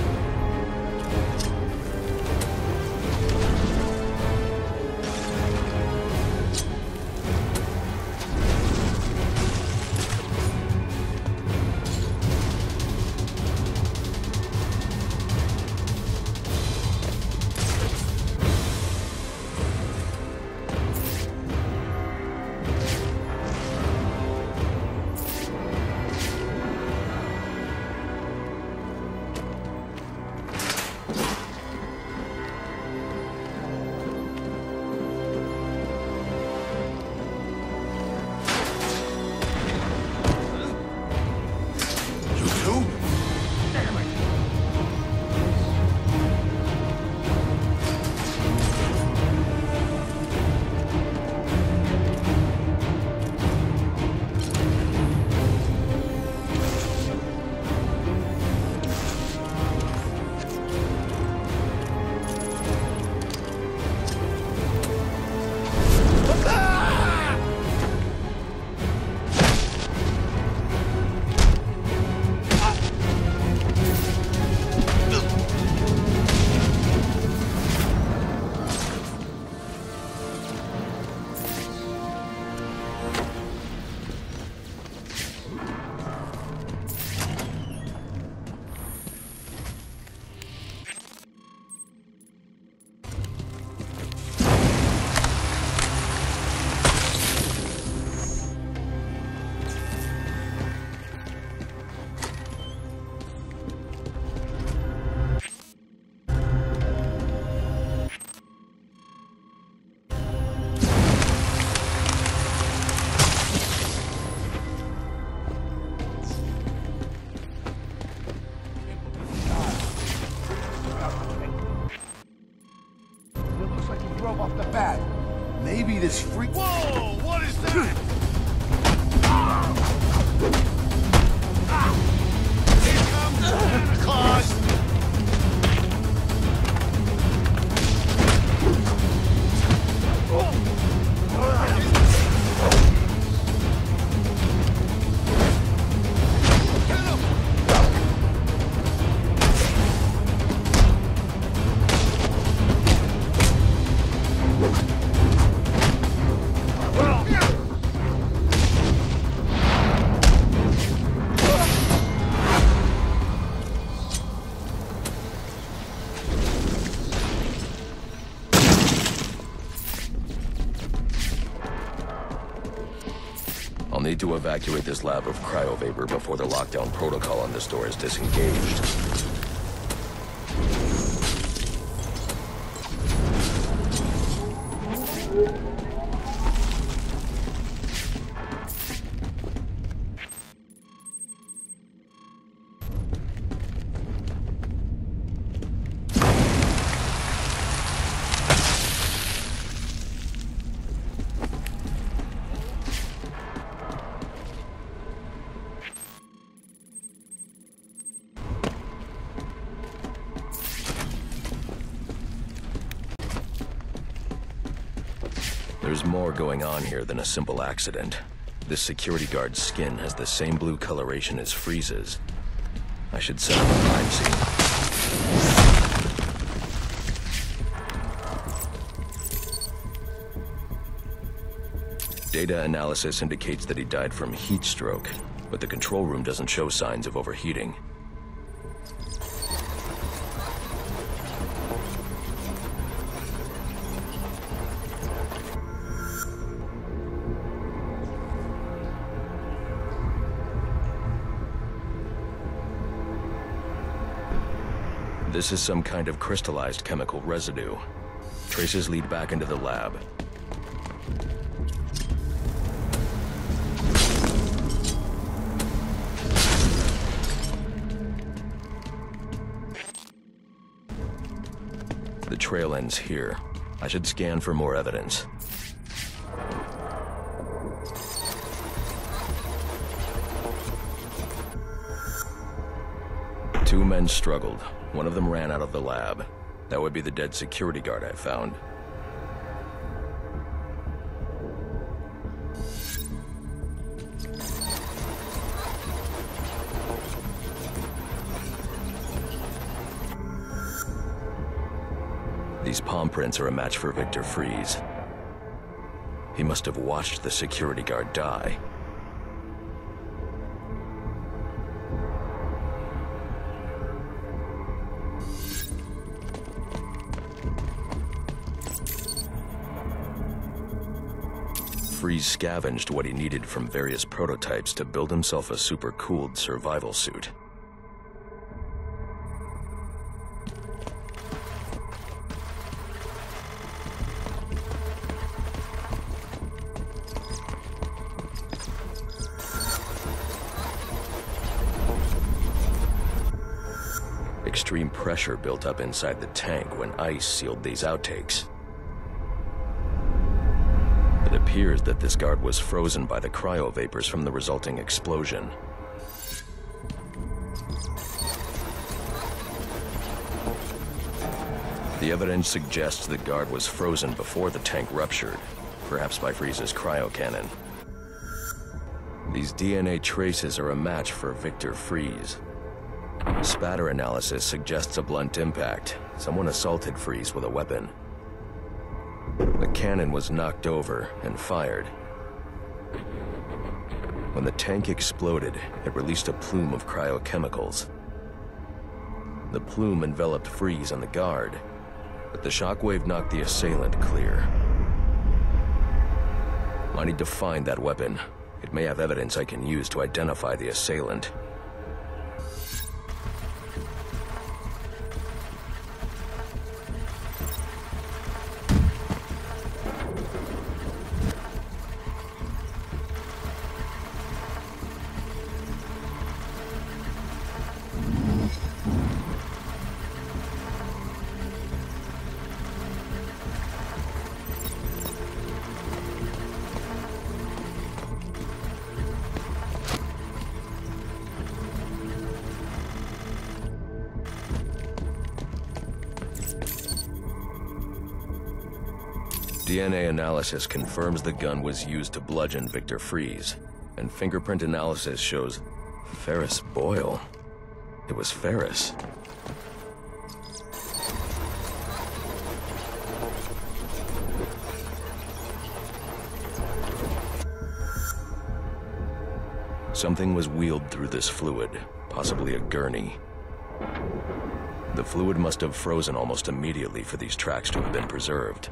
like he drove off the bat. Maybe this freak... Whoa! What is that? Here comes Santa Claus! I'll need to evacuate this lab of cryovapor before the lockdown protocol on this door is disengaged. There's more going on here than a simple accident. This security guard's skin has the same blue coloration as Freeze's. I should set up a crime scene. Data analysis indicates that he died from heat stroke, but the control room doesn't show signs of overheating. This is some kind of crystallized chemical residue. Traces lead back into the lab. The trail ends here. I should scan for more evidence. Two men struggled. One of them ran out of the lab. That would be the dead security guard I found. These palm prints are a match for Victor Freeze. He must have watched the security guard die. Freeze scavenged what he needed from various prototypes to build himself a super-cooled survival suit. Extreme pressure built up inside the tank when ice sealed these outtakes. It appears that this guard was frozen by the cryovapors from the resulting explosion. The evidence suggests the guard was frozen before the tank ruptured, perhaps by Freeze's cryocannon. These DNA traces are a match for Victor Freeze. Spatter analysis suggests a blunt impact. Someone assaulted Freeze with a weapon. The cannon was knocked over and fired. When the tank exploded, it released a plume of cryochemicals. The plume enveloped Freeze and the guard, but the shockwave knocked the assailant clear. I need to find that weapon. It may have evidence I can use to identify the assailant. DNA analysis confirms the gun was used to bludgeon Victor Fries, and fingerprint analysis shows Ferris Boyle. It was Ferris. Something was wheeled through this fluid, possibly a gurney. The fluid must have frozen almost immediately for these tracks to have been preserved.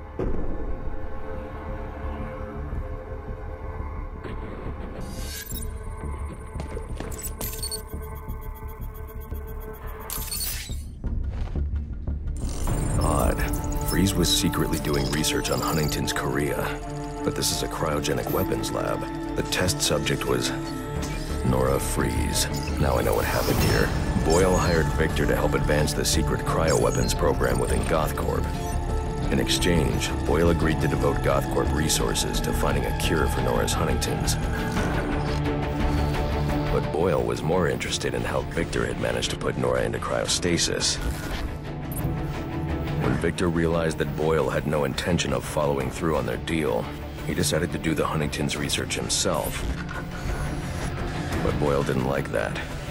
Odd. Fries was secretly doing research on Huntington's Korea, but this is a cryogenic weapons lab. The test subject was Nora Fries. Now I know what happened here. Boyle hired Victor to help advance the secret cryoweapons program within GothCorp. In exchange, Boyle agreed to devote GothCorp resources to finding a cure for Nora's Huntington's. But Boyle was more interested in how Victor had managed to put Nora into cryostasis. When Victor realized that Boyle had no intention of following through on their deal, he decided to do the Huntington's research himself. But Boyle didn't like that.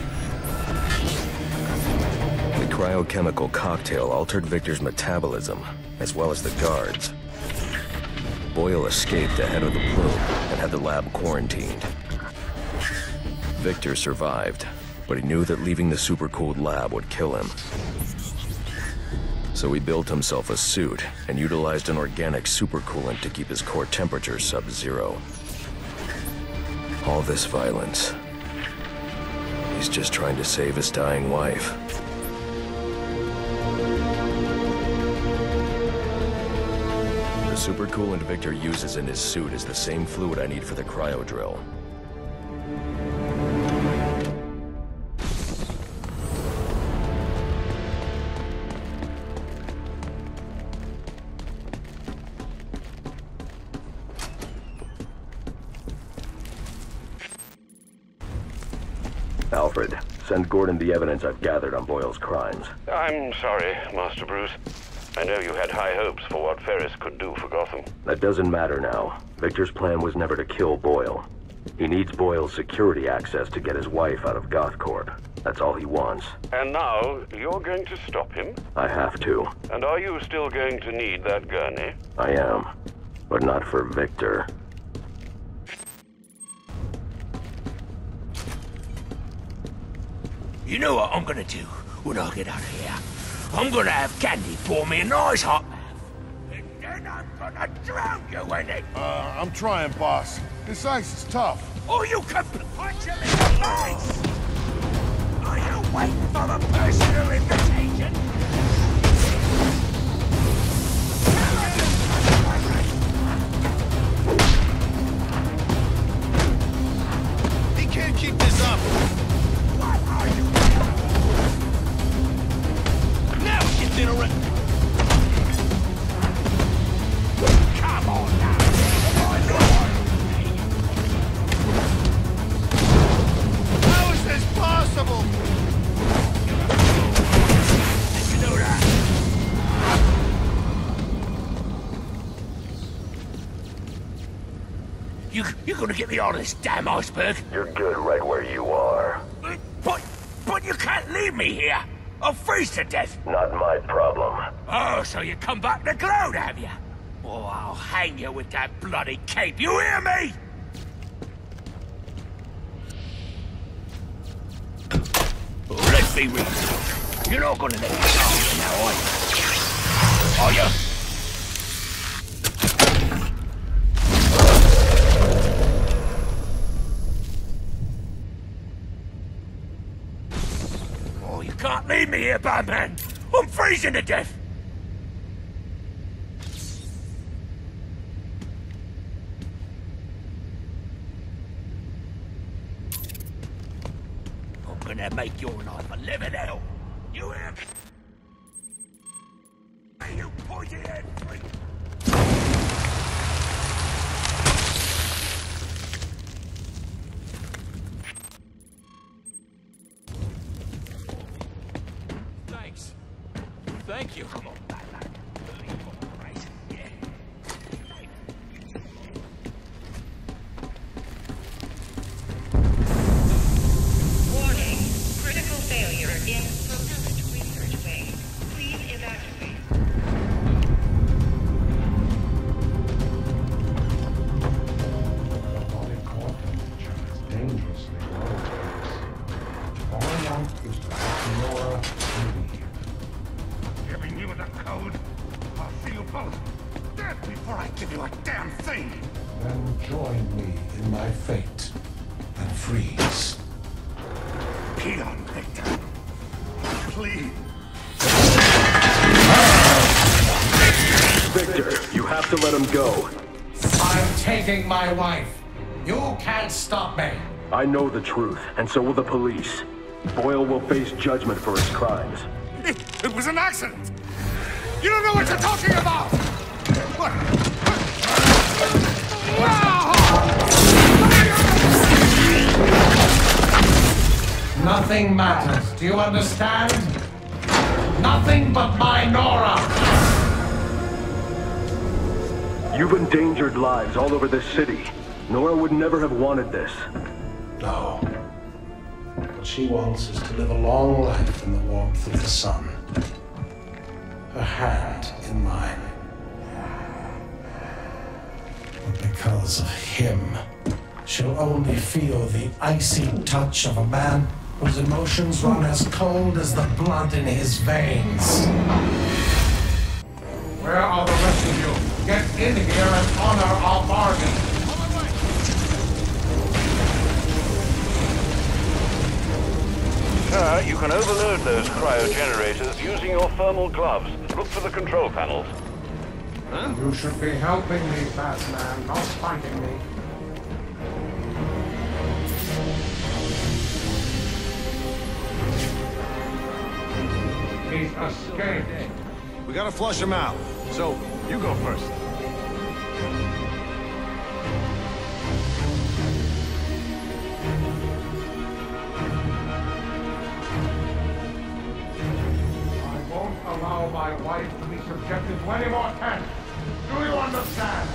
The cryochemical cocktail altered Victor's metabolism, as well as the guards. Boyle escaped ahead of the plume and had the lab quarantined. Victor survived, but he knew that leaving the supercooled lab would kill him. So he built himself a suit and utilized an organic supercoolant to keep his core temperature sub-zero. All this violence. He's just trying to save his dying wife. The supercoolant Victor uses in his suit is the same fluid I need for the cryo drill. Alfred, send Gordon the evidence I've gathered on Boyle's crimes. I'm sorry, Master Bruce. I know you had high hopes for what Ferris could do for Gotham. That doesn't matter now. Victor's plan was never to kill Boyle. He needs Boyle's security access to get his wife out of GothCorp. That's all he wants. And now, you're going to stop him? I have to. And are you still going to need that gurney? I am. But not for Victor. You know what I'm gonna do when I get out of here? I'm gonna have Candy pour me a nice hot bath. And then I'm gonna drown you in it. I'm trying, boss. This ice is tough. Or you can punch him in the face! Are you waiting for the personal invitation? He can't keep this up. What are you? Now get in around. Come on now. How is this possible? Did you know that? You're gonna get me on this damn iceberg? You're good right where you are. But you can't leave me here. I'll freeze to death. Not my problem. Oh, so you come back to Cloud, have you? Oh, I'll hang you with that bloody cape, you hear me? Oh, let's be real. You're not gonna let me down here now, are you? Are you? Oh, you can't leave me here, Batman. I'm freezing to death. I'm gonna make your life a living hell. You hear me? Hey, you pointy-head freak! Thanks. Thank you. Come on, Batman. Believe all right. Yeah. people! Dead before I give you a damn thing! Then join me in my fate and freeze. Peon, Victor. Please. Victor, you have to let him go. I'm taking my wife. You can't stop me. I know the truth, and so will the police. Boyle will face judgment for his crimes. It was an accident! You don't know what you're talking about! What? Nothing matters. Do you understand? Nothing but my Nora! You've endangered lives all over this city. Nora would never have wanted this. No. What she wants is to live a long life in the warmth of the sun. Her hand in mine. But because of him, she'll only feel the icy touch of a man whose emotions run as cold as the blood in his veins. Where are the rest of you? Get in here and honor our bargain. Sir, you can overload those cryogenerators using your thermal gloves. Look for the control panels. Huh? You should be helping me, Batman, not fighting me. He's escaped. We gotta flush him out. So, you go first. I won't allow my wife to be subjected to any more tests. Do you understand?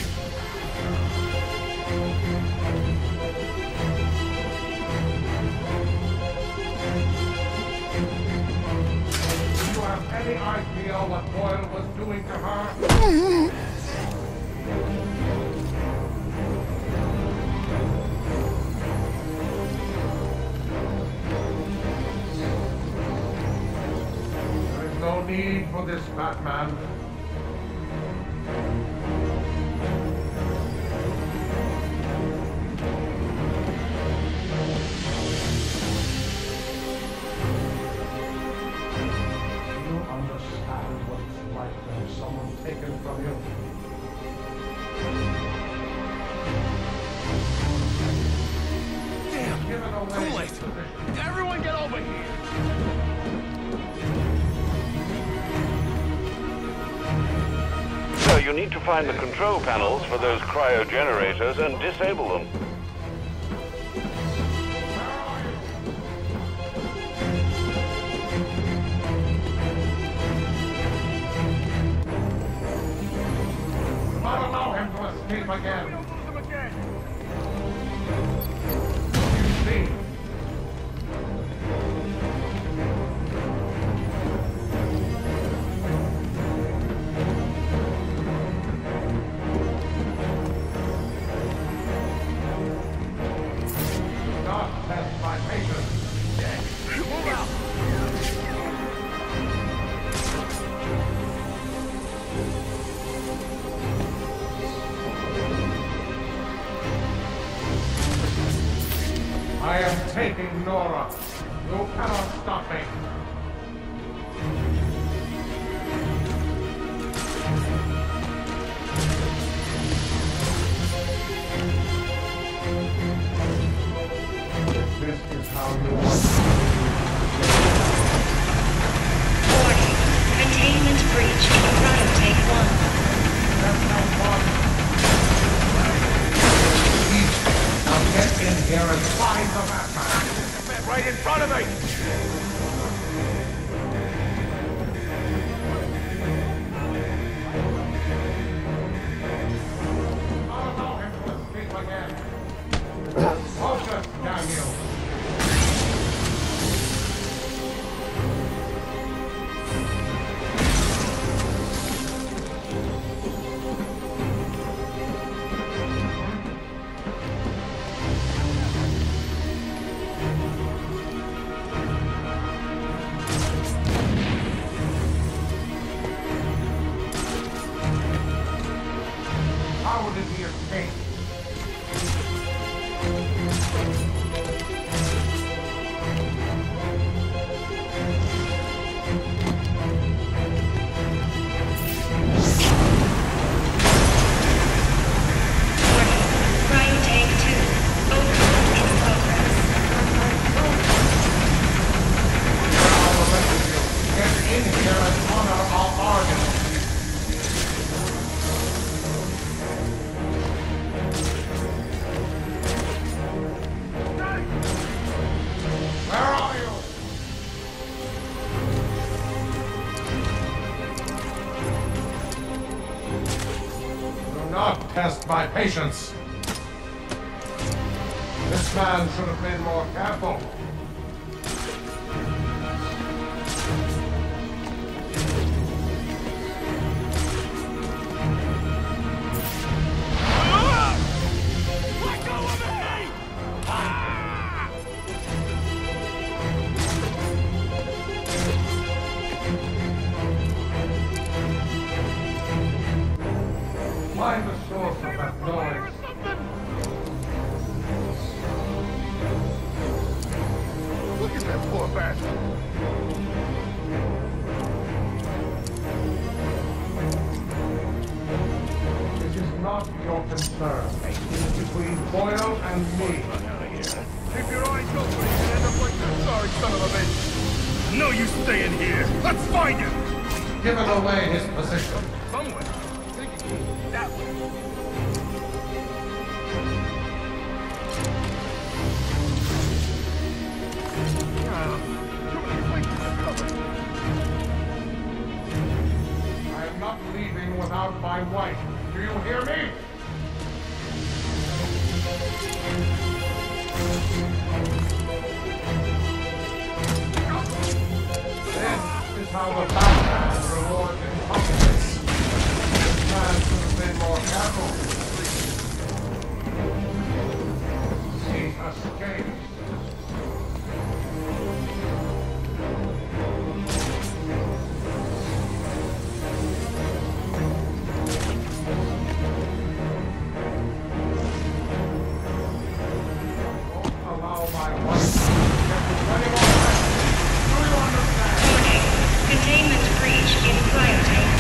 Do you have any idea what Boyle was doing to her? There is no need for this, Batman. Taken from you. Damn! Too late! Everyone get over here! So you need to find the control panels for those cryogenerators and disable them. Not allow him to escape again. You see? Do not test my patience. Move out. I am taking Nora. You cannot stop me. This is how you want. Warning. Containment breach in Cryotank 1. That's not fun. Now get in here and find the Batman. Right in front of me! How did he escape? Prime Tank 2. Overload in progress. Get in here and honor our bargain. Where are you? Do not test my patience. This man should have been more careful. Find the source of that noise. Look at that poor bastard. It is not your concern. It is between Boyle and me. Keep your eyes open, you can end up like that sorry son of a bitch. No, you stay in here. Let's find him. Given away his position. Somewhere. That way. I am not leaving without my wife. Do you hear me? This is how the Batman rewards incompetence. This man should have been more careful. He escaped. Allow my wife to get to 21 seconds. Do you understand? Warning. Containment breach in Cryo Tank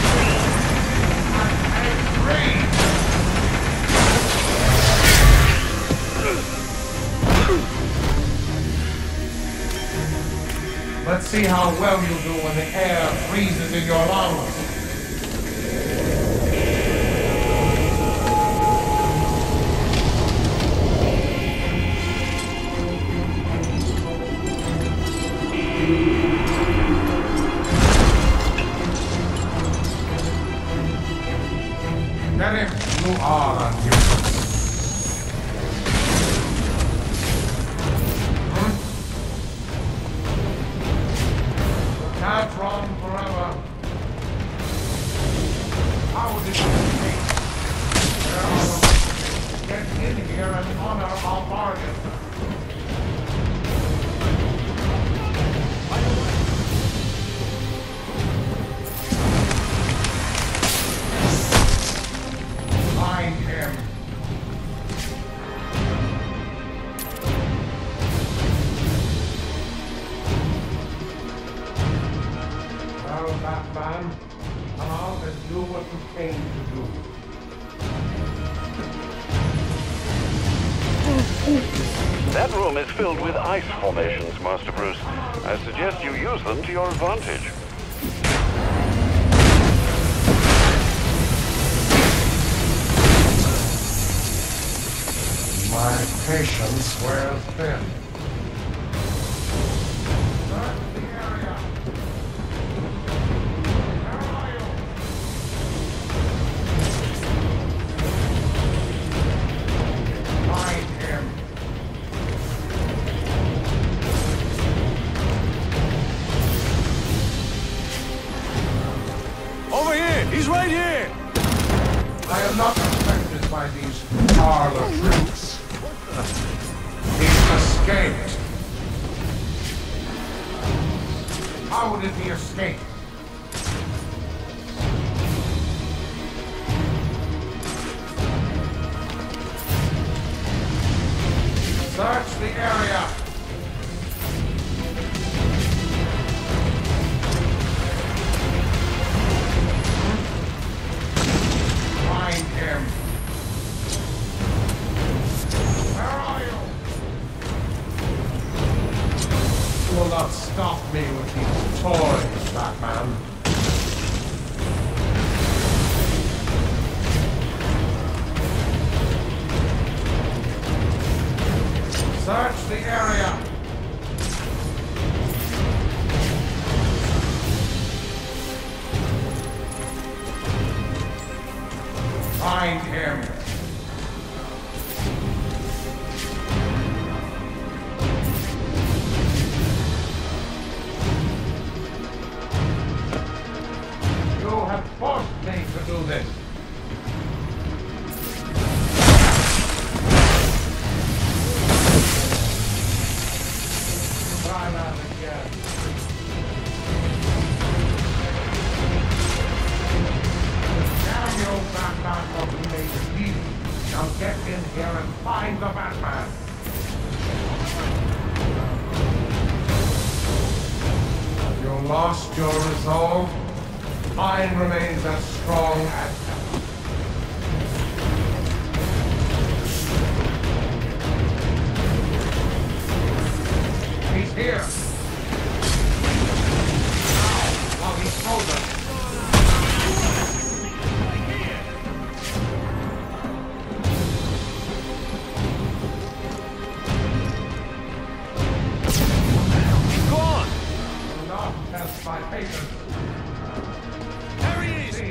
3. Let's see how well you do when the air freezes in your lungs. Get him. You are a nuisance. Can't run forever. How did you escape? Where are the... Get in here and honor our bargain. Find him. Well, Batman, come out and do what you came to do. That room is filled with ice formations, Master Bruce. I suggest you use them to your advantage. My patience wears thin. Search the area. Where are you? Find him. Over here! He's right here! I am not affected by these parlor tricks. He escaped. How did he escape? me with these toys, Batman. Search the area. Find him. You have forced me to do this. Try that again. Damn you, Batman, what we made a deal. Now get in here and find the Batman. Have you lost your resolve? Mine remains as strong as ever. He's here. Now, while he's frozen. He's gone! Do not test my patience. There he is!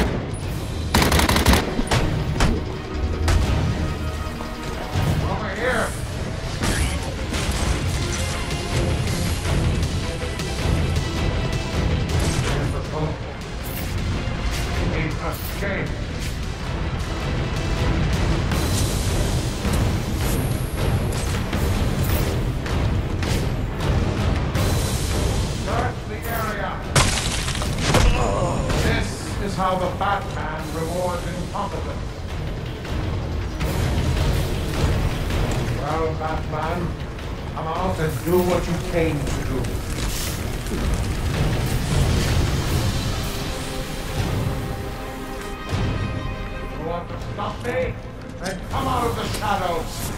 Over here. Here's the phone. He's escaped. Search the area. This is how the Batman rewards incompetence. Well, Batman, come out and do what you came to do. You want to stop me? Then come out of the shadows.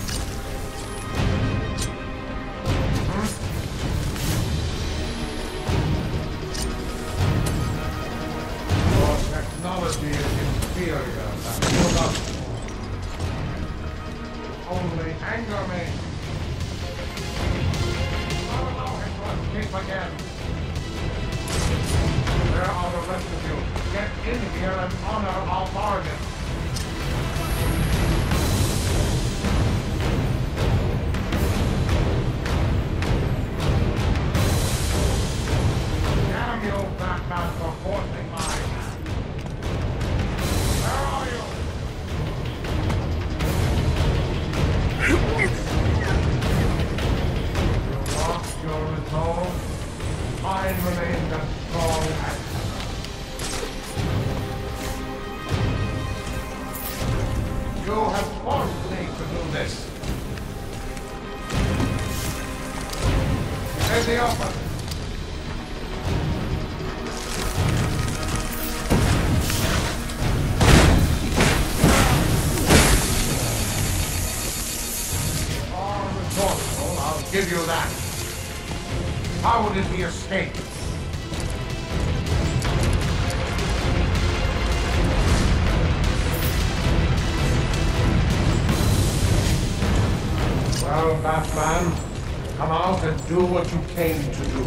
Your technology is inferior, Batman. Only anger me. Not allow him to escape again. Where are the rest of you? Get in here and honor our bargain. Damn you, Batman, for forcing my hand. Where are you? You lost your resolve. Mine remains as strong as ever. You have forced me to do this. In the open. Resourceful, I'll give you that. How did he escape? Well, Batman, come out and do what you came to do.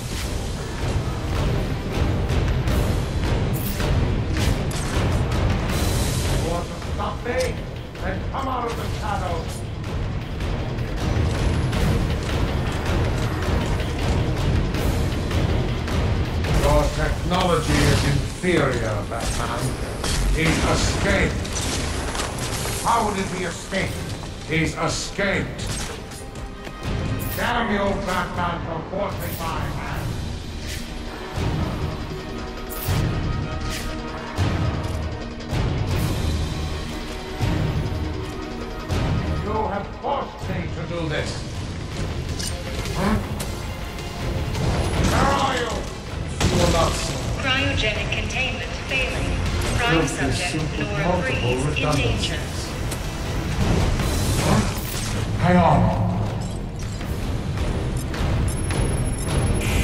You want to stop me? Then come out of the shadows. Your technology is inferior, Batman. He escaped. How did he escape? He's escaped. Damn you, Batman, for forcing my hand. You have forced me to do this. Where are you? You will not see. Cryogenic containment failing. Prime subject Nora Freeze in danger. Hang on.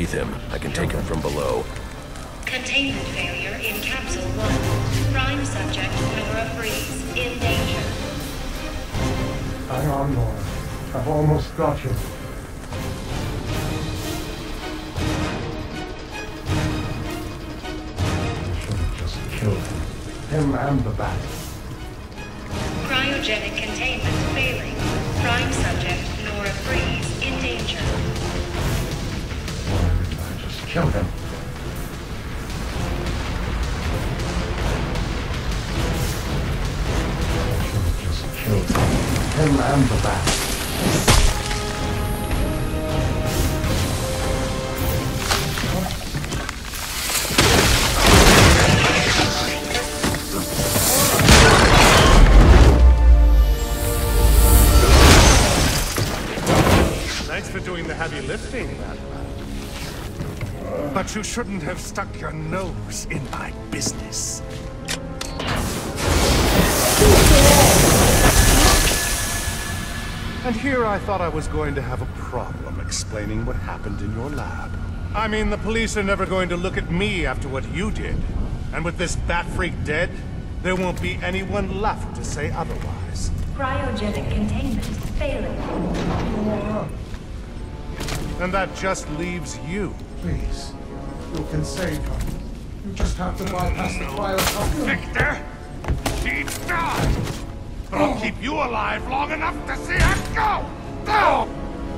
underneath him. I can take him from below. Containment failure in Capsule 1. Prime subject Nora Freeze in danger. Hang on, Nora. I've almost got you. Just kill him and the bat. Cryogenic containment failing. Prime subject Nora Freeze in danger. Just kill him. Just kill him and the bat. Thanks for doing the heavy lifting, Batman. But you shouldn't have stuck your nose in my business. And here I thought I was going to have a problem explaining what happened in your lab. I mean, the police are never going to look at me after what you did. And with this bat freak dead, there won't be anyone left to say otherwise. Cryogenic containment failing. And that just leaves you. Please, you can save her. You just have to bypass the cryo. Victor! She died! But I'll keep you alive long enough to see her go! Go!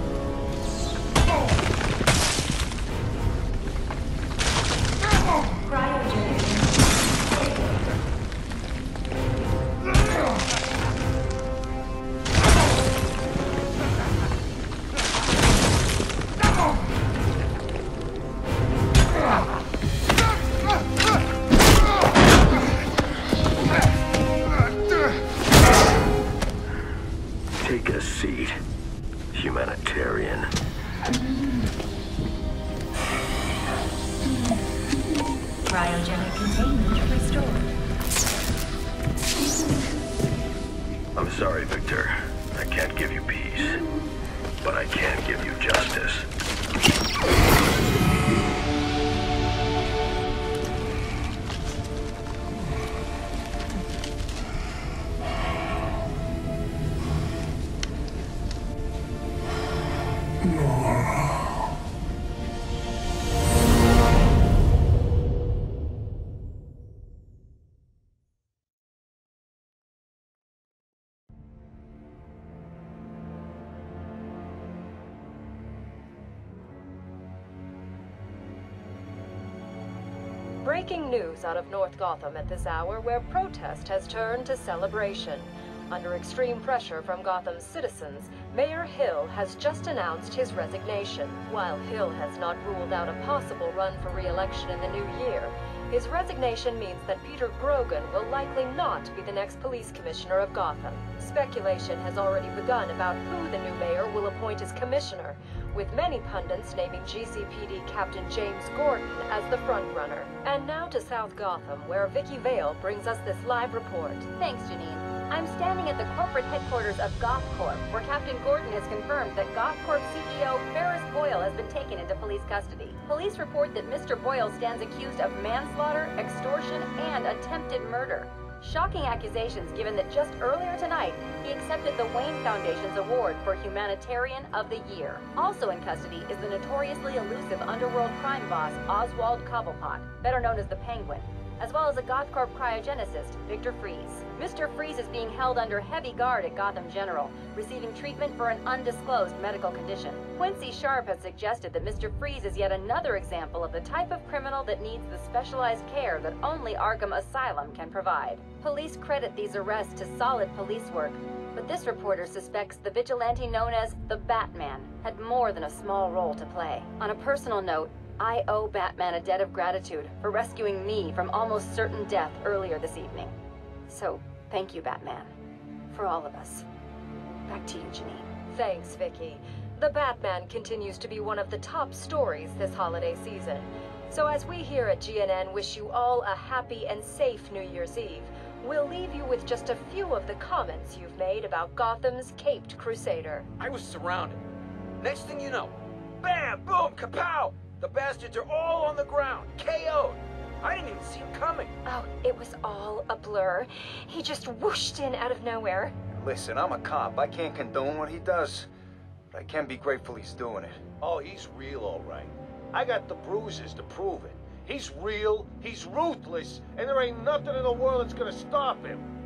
Take a seat, humanitarian. Cryogenic containment restored. I'm sorry, Victor. I can't give you peace, but I can give you justice. Breaking news out of North Gotham at this hour, where protest has turned to celebration. Under extreme pressure from Gotham's citizens, Mayor Hill has just announced his resignation. While Hill has not ruled out a possible run for re-election in the new year, his resignation means that Peter Grogan will likely not be the next police commissioner of Gotham. Speculation has already begun about who the new mayor will appoint as commissioner, with many pundits naming GCPD Captain James Gordon as the frontrunner. And now to South Gotham, where Vicky Vale brings us this live report. Thanks, Janine. I'm standing at the corporate headquarters of GothCorp, where Captain Gordon has confirmed that GothCorp CEO Ferris Boyle has been taken into police custody. Police report that Mr. Boyle stands accused of manslaughter, extortion, and attempted murder. Shocking accusations given that just earlier tonight, he accepted the Wayne Foundation's award for Humanitarian of the Year. Also in custody is the notoriously elusive underworld crime boss Oswald Cobblepot, better known as the Penguin, as well as a GothCorp cryogenicist, Victor Freeze. Mr. Freeze is being held under heavy guard at Gotham General, receiving treatment for an undisclosed medical condition. Quincy Sharp has suggested that Mr. Freeze is yet another example of the type of criminal that needs the specialized care that only Arkham Asylum can provide. Police credit these arrests to solid police work, but this reporter suspects the vigilante known as the Batman had more than a small role to play. On a personal note, I owe Batman a debt of gratitude for rescuing me from almost certain death earlier this evening. So, thank you, Batman. For all of us. Back to you, Janine. Thanks, Vicky. The Batman continues to be one of the top stories this holiday season. So as we here at GNN wish you all a happy and safe New Year's Eve, we'll leave you with just a few of the comments you've made about Gotham's Caped Crusader. I was surrounded. Next thing you know, bam, boom, kapow! The bastards are all on the ground, KO'd. I didn't even see him coming. Oh, it was all a blur. He just whooshed in out of nowhere. Listen, I'm a cop. I can't condone what he does, but I can be grateful he's doing it. Oh, he's real, all right. I got the bruises to prove it. He's real, he's ruthless, and there ain't nothing in the world that's gonna stop him.